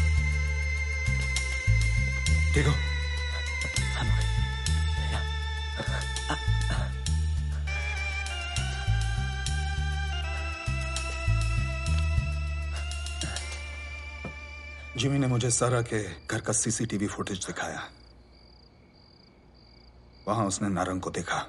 ठीक हो? जिमी ने मुझे सारा के घर का सीसीटीवी फुटेज दिखाया। वहां उसने नारंग को देखा।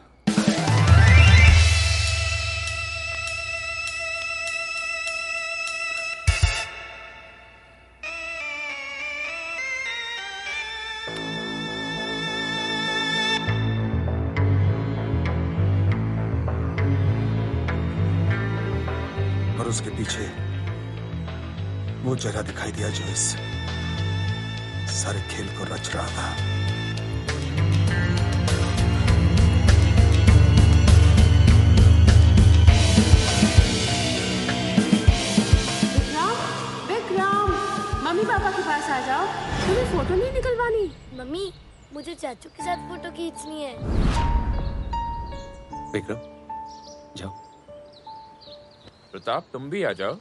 और उसके पीछे वो जगह दिखाई दिया जो इस सारे खेल को रच रहा था। विक्रम, मम्मी पापा के पास आ जाओ। तुम्हें फोटो नहीं निकलवानी? मम्मी, मुझे चाचू के साथ फोटो खींचनी है। विक्रम, जाओ। प्रताप, तुम भी आ जाओ।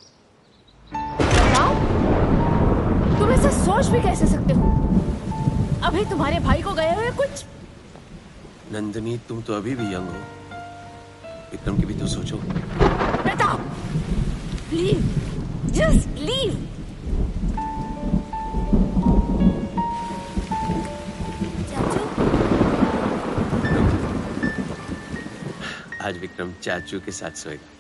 तुम ऐसा सोच भी कैसे सकते हो? अभी तुम्हारे भाई को गए हुए कुछ। नंदिनी, तुम तो अभी भी यंग हो। विक्रम की भी तो सोचो। Pratap, leave, just leave. आज विक्रम चाचू के साथ सोएगा।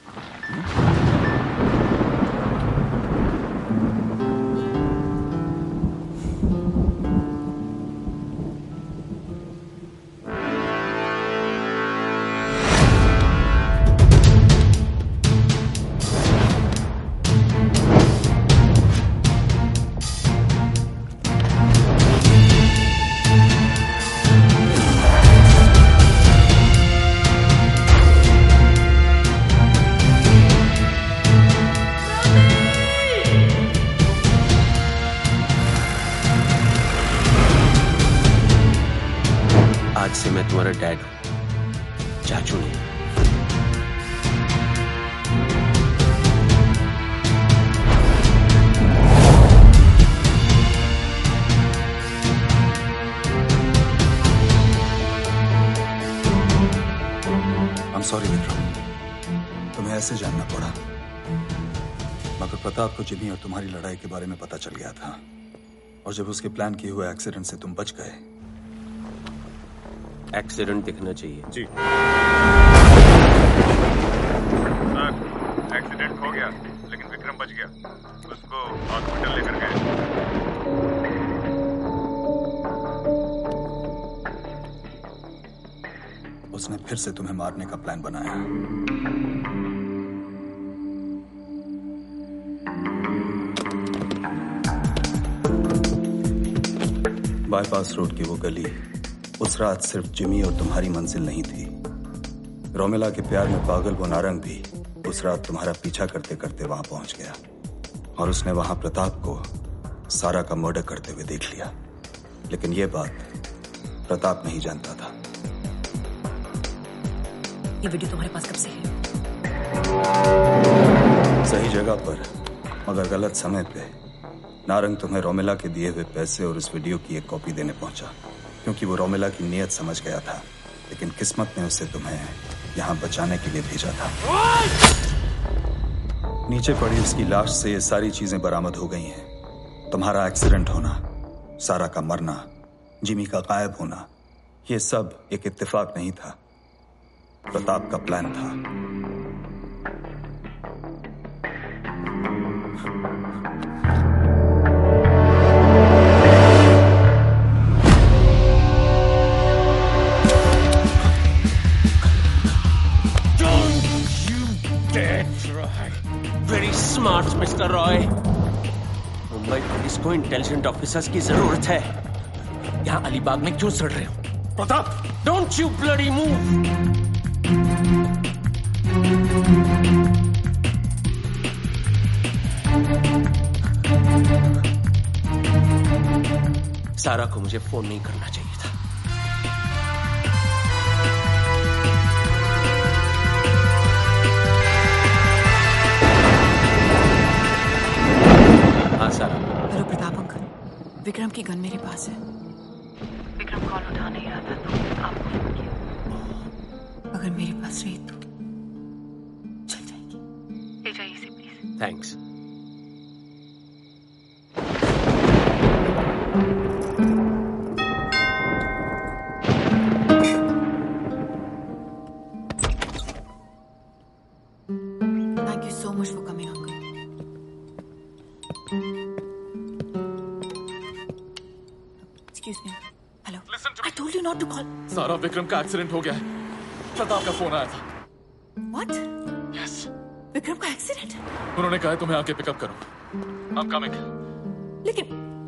आज से मैं तुम्हारा डैड हूं, चाचू नहीं। I'm sorry विक्रम, तुम्हें ऐसे जानना पड़ा। मगर प्रताप को जिमी और तुम्हारी लड़ाई के बारे में पता चल गया था, और जब उसके प्लान किए हुए एक्सीडेंट से तुम बच गए। एक्सीडेंट दिखना चाहिए। जी सर, एक्सीडेंट हो गया, लेकिन विक्रम बच गया। उसको हॉस्पिटल लेकर गए। उसने फिर से तुम्हें मारने का प्लान बनाया। बाईपास रोड की वो गली उस रात सिर्फ जिमी और तुम्हारी मंजिल नहीं थी। रोमिला के प्यार में पागल वो नारंग भी उस रात तुम्हारा पीछा करते करते वहां पहुंच गया, और उसने वहां प्रताप को सारा का मर्डर करते हुए देख लिया। लेकिन ये बात प्रताप नहीं जानता था। ये वीडियो तुम्हारे पास कब से है? सही जगह पर मगर गलत समय पे नारंग तुम्हें रोमिला के दिए हुए पैसे और इस वीडियो की एक कॉपी देने पहुंचा, क्योंकि वो रोमिला की नीयत समझ गया था। लेकिन किस्मत ने उसे तुम्हें यहाँ बचाने के लिए भेजा था। नीचे पड़ी उसकी लाश से ये सारी चीजें बरामद हो गई हैं। तुम्हारा एक्सीडेंट होना, सारा का मरना, जिमी का गायब होना, ये सब एक इत्तेफाक नहीं था, प्रताप का प्लान था। Very smart mister Roy. Mumbai police को इंटेलिजेंट ऑफिसर्स की जरूरत है। यहाँ अलीबाग में क्यों सड़ रहे हो? Pratap, don't you bloody move. Sara को मुझे फोन नहीं करना चाहिए था। हाँ सारा। विक्रम की गन मेरे पास है। विक्रम कॉल उठा नहीं रहा था तो आपको फोन किया। अगर मेरे पास रही तो चल जाएगी। ले जाइए इसे please. Thanks. Thank you so much for coming, uncle. Excuse me. Hello. Listen to I told you not to call. सारा, विक्रम का एक्सीडेंट हो गया है। प्रताप का फोन आया था। What? Yes. विक्रम का एक्सीडेंट? उन्होंने कहा है तुम्हें आके पिकअप करो। I'm coming. लेकिन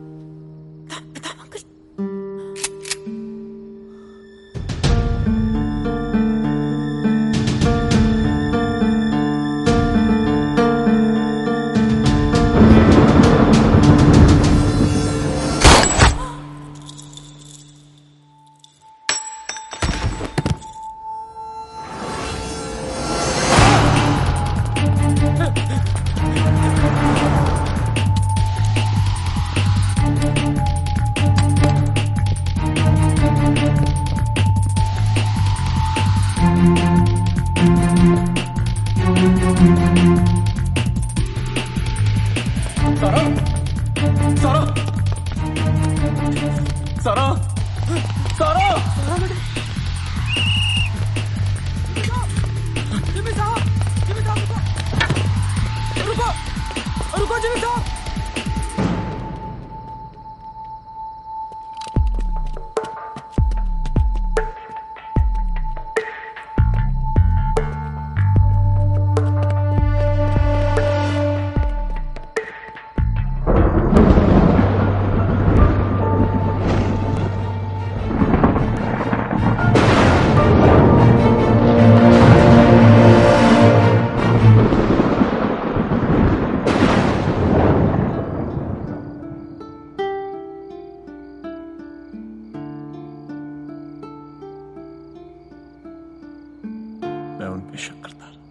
मैं उन पे शक करता रहा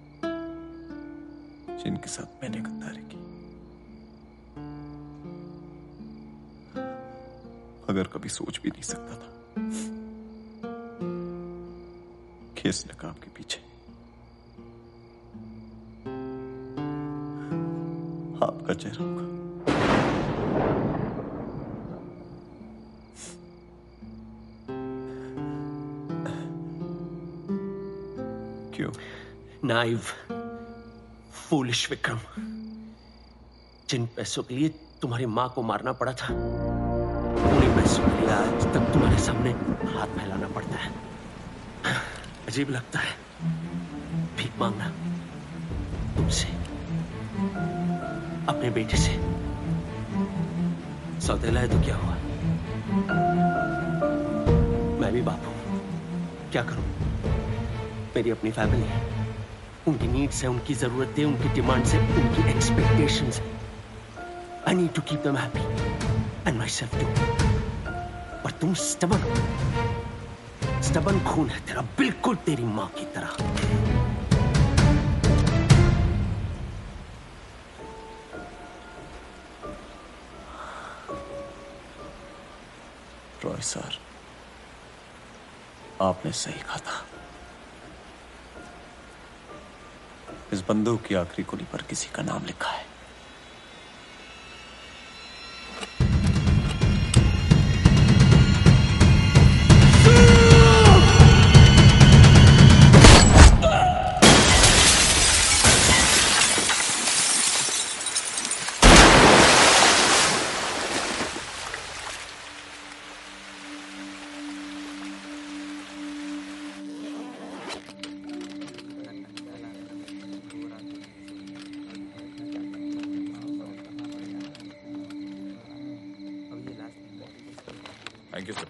जिनके साथ मैंने गद्दारी की। अगर कभी सोच भी नहीं सकता था कि इस नकाब के पीछे आपका चेहरा होगा। क्यों? नाइव, फूलिश विक्रम, जिन पैसों के लिए तुम्हारी मां को मारना पड़ा था, उन्हीं पैसों के लिए आज तक तुम्हारे सामने हाथ फैलाना पड़ता है। अजीब लगता है भीख मांगना तुमसे, अपने बेटे से। सौतेला है तो क्या हुआ, मैं भी बाप हूं, क्या करूं? मेरी अपनी फैमिली है, उनकी नीड्स है, उनकी जरूरतें, उनकी डिमांड्स है, उनकी एक्सपेक्टेशंस है। I need to keep them happy and myself too. पर तुम स्टबन खून है तेरा, बिल्कुल तेरी मां की तरह। रॉय सर, आपने सही कहा था। इस बंदूक की आखिरी गोली पर किसी का नाम लिखा है। Thank you sir.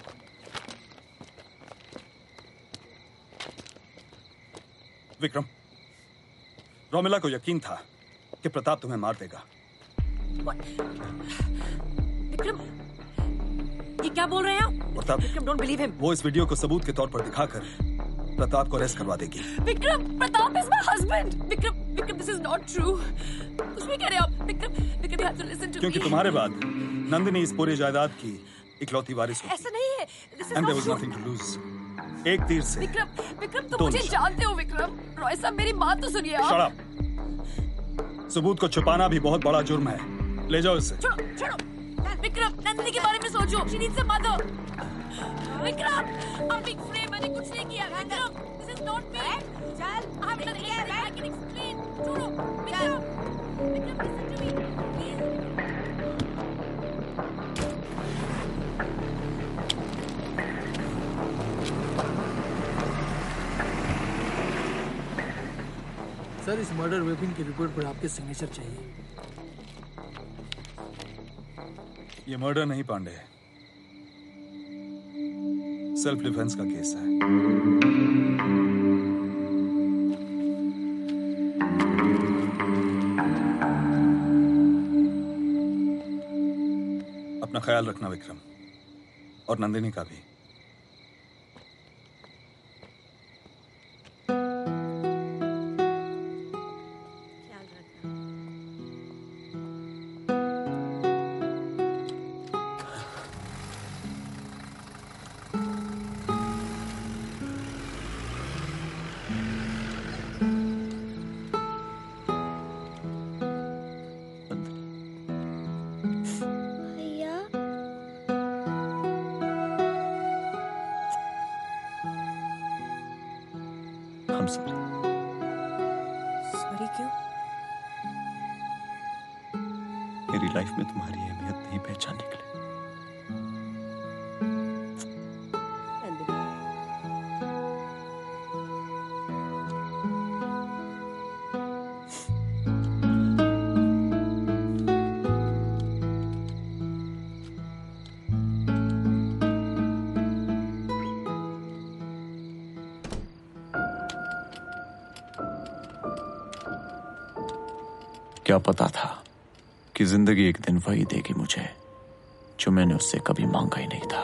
Vikram, Romila को यकीन था कि प्रताप तुम्हें मार देगा। विक्रम, ये क्या बोल रहे हैं आप? Pratap, Vikram, don't believe him. वो इस वीडियो को सबूत के तौर पर दिखाकर प्रताप को अरेस्ट करवा देगी। Vikram, Pratap is my husband. Vikram, this is not true. कुछ भी कह रहे हो आप? Vikram, you have to listen to me. क्योंकि तुम्हारे बाद नंदिनी इस पूरी जायदाद की इकलौती वारिस होगी। ऐसा नहीं है। This is And there not was true. nothing to lose. एक तीर से विक्रम, तुम दो मुझे निशान। जानते हो विक्रम। रॉय साहब, मेरी बात तो सुनिए Shut आप। up. सबूत को छुपाना भी बहुत बड़ा जुर्म है। ले जाओ इसे। छोड़ो। विक्रम, नंदिनी के बारे में सोचो। She needs a mother. Vikram, I'm being framed, मैंने कुछ नहीं किया। Vikram, this is not me। चल, I'm not anything, I can explain। छोड़ो, Vikram, listen to me, please। Sir, इस मर्डर वेपन की रिपोर्ट पर आपके सिग्नेचर चाहिए। ये मर्डर नहीं पांडे, सेल्फ डिफेंस का केस है। अपना ख्याल रखना विक्रम, और नंदिनी का भी। सॉरी क्यों? मेरी लाइफ में तुम्हारी अहमियत नहीं पहचानने के लिए। क्या पता था कि जिंदगी एक दिन वही देगी मुझे जो मैंने उससे कभी मांगा ही नहीं था।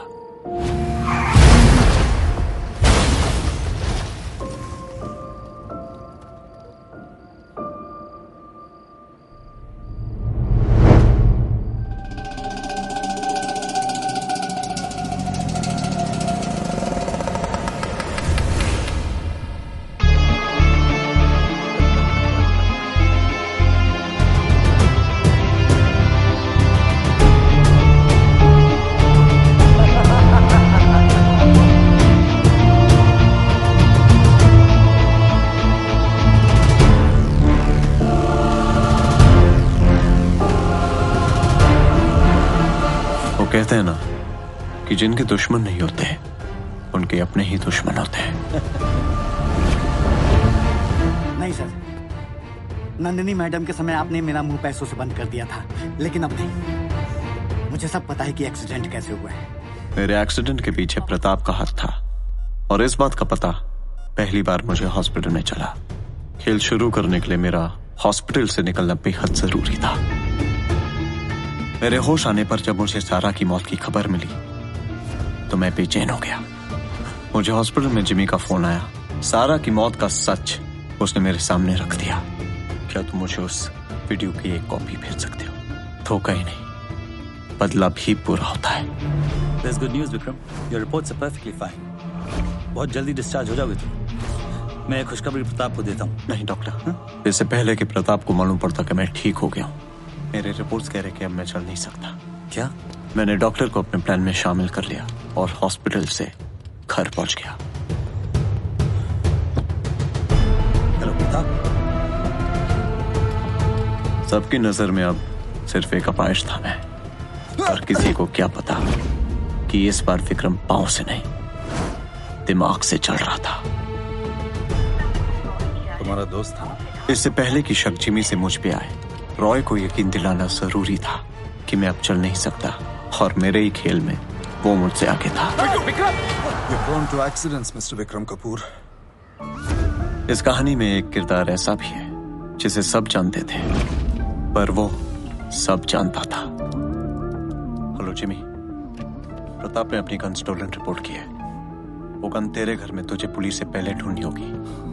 कहते हैं ना कि जिनके दुश्मन नहीं होते उनके अपने ही दुश्मन होते हैं। नहीं सर, नंदिनी मैडम के समय आपने मेरा मुंह पैसों से बंद कर दिया था, लेकिन अब नहीं। मुझे सब पता है कि एक्सीडेंट कैसे हुआ है। मेरे एक्सीडेंट के पीछे प्रताप का हाथ था, और इस बात का पता पहली बार मुझे हॉस्पिटल में चला। खेल शुरू करने के लिए मेरा हॉस्पिटल से निकलना बेहद जरूरी था। मेरे होश आने पर जब मुझे सारा की मौत की खबर मिली तो मैं बेचैन हो गया। मुझे हॉस्पिटल में जिमी का फोन आया। सारा की मौत का सच उसने मेरे सामने रख दिया। क्या तुम मुझे उस वीडियो की एक कॉपी भेज सकते हो? धोखा ही नहीं, बदला भी पूरा होता है। There's good news, Vikram. Your reports are perfectly fine. बहुत जल्दी डिस्चार्ज हो जाओगे तुम। मैं खुशखबरी प्रताप को देता हूँ। नहीं डॉक्टर, इससे पहले कि प्रताप को मालूम पड़ता कि मैं ठीक हो गया हूँ, मेरे रिपोर्ट्स कह रहे कि अब मैं चल नहीं सकता। क्या? मैंने डॉक्टर को अपने प्लान में शामिल कर लिया और हॉस्पिटल से घर पहुंच गया। हेलो प्रताप। सबकी नजर में अब सिर्फ एक अपाहिज था मैं, और किसी को क्या पता कि इस बार विक्रम पांव से नहीं दिमाग से चल रहा था। तुम्हारा दोस्त था? इससे पहले कि शक जिमी से मुझ पे आए, रॉय को यकीन दिलाना जरूरी था कि मैं अब चल नहीं सकता, और मेरे ही खेल में वो मुझसे आगे था। You're prone to accidents, Mr. Vikram Kapoor. इस कहानी में एक किरदार ऐसा भी है जिसे सब जानते थे, पर वो सब जानता था। हेलो जिमी, प्रताप ने अपनी गन स्टोलन रिपोर्ट की है। वो गन तेरे घर में तुझे पुलिस से पहले ढूंढनी होगी।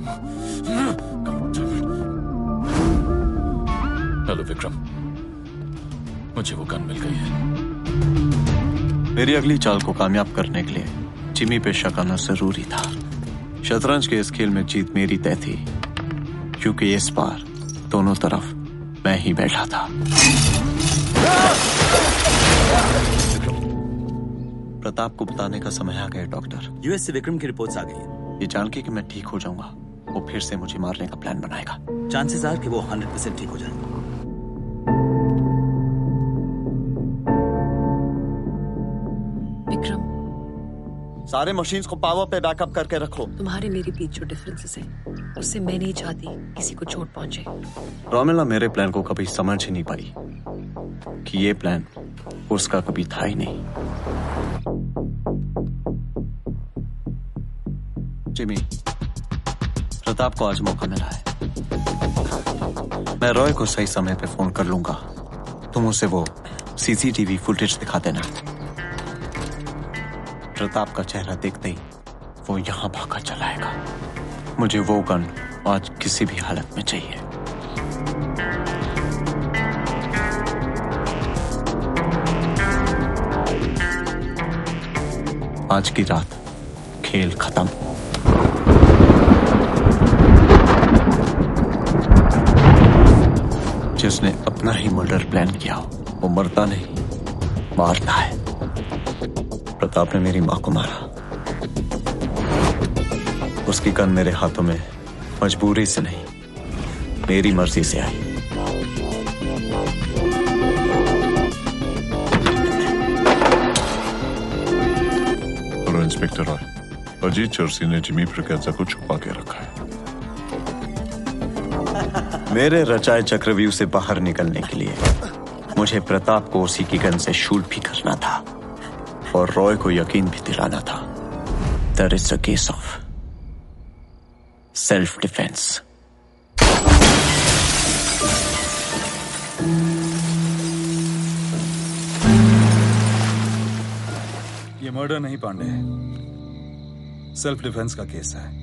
हेलो विक्रम, मुझे वो गन मिल गई है। मेरी अगली चाल को कामयाब करने के लिए जिमी पे शक आना जरूरी था। शतरंज के इस खेल में जीत मेरी तय थी, क्योंकि इस बार दोनों तरफ मैं ही बैठा था। प्रताप को बताने का समय आ गया डॉक्टर। यूएस से विक्रम की रिपोर्ट्स आ गई है। ये जान के कि मैं ठीक हो जाऊंगा, वो फिर से मुझे मारने का प्लान बनाएगा। चांसेस आर कि वो 100% ठीक हो जाए। विक्रम, सारे मशीन्स को पावर पे बैकअप करके रखो। तुम्हारे मेरे बीच जो डिफरेंसेस है, उससे मैं नहीं चाहती किसी को चोट पहुंचे। रोमिला मेरे प्लान को कभी समझ ही नहीं पाई कि ये प्लान उसका कभी था ही नहीं। जिमी, प्रताप को आज मौका मिला है। मैं रॉय को सही समय पे फोन कर लूंगा। तुम उसे वो सीसीटीवी फुटेज दिखा देना। प्रताप का चेहरा देखते ही वो यहां भागा चलाएगा। मुझे वो गन आज किसी भी हालत में चाहिए। आज की रात खेल खत्म। जिसने अपना ही मर्डर प्लान किया हो, वो मरता नहीं, मारता है। प्रताप ने मेरी मां को मारा। उसकी गन मेरे हाथों में मजबूरी से नहीं, मेरी मर्जी से आई। हेलो इंस्पेक्टर रॉय, अजीत चर्सी ने जिमी प्रकाजा को छुपा के रखा है। मेरे रचाए चक्रव्यूह से बाहर निकलने के लिए मुझे प्रताप को उसी की गन से शूट भी करना था और रॉय को यकीन भी दिलाना था। That is a case of self defence. ये मर्डर नहीं पांडे, सेल्फ डिफेंस का केस है।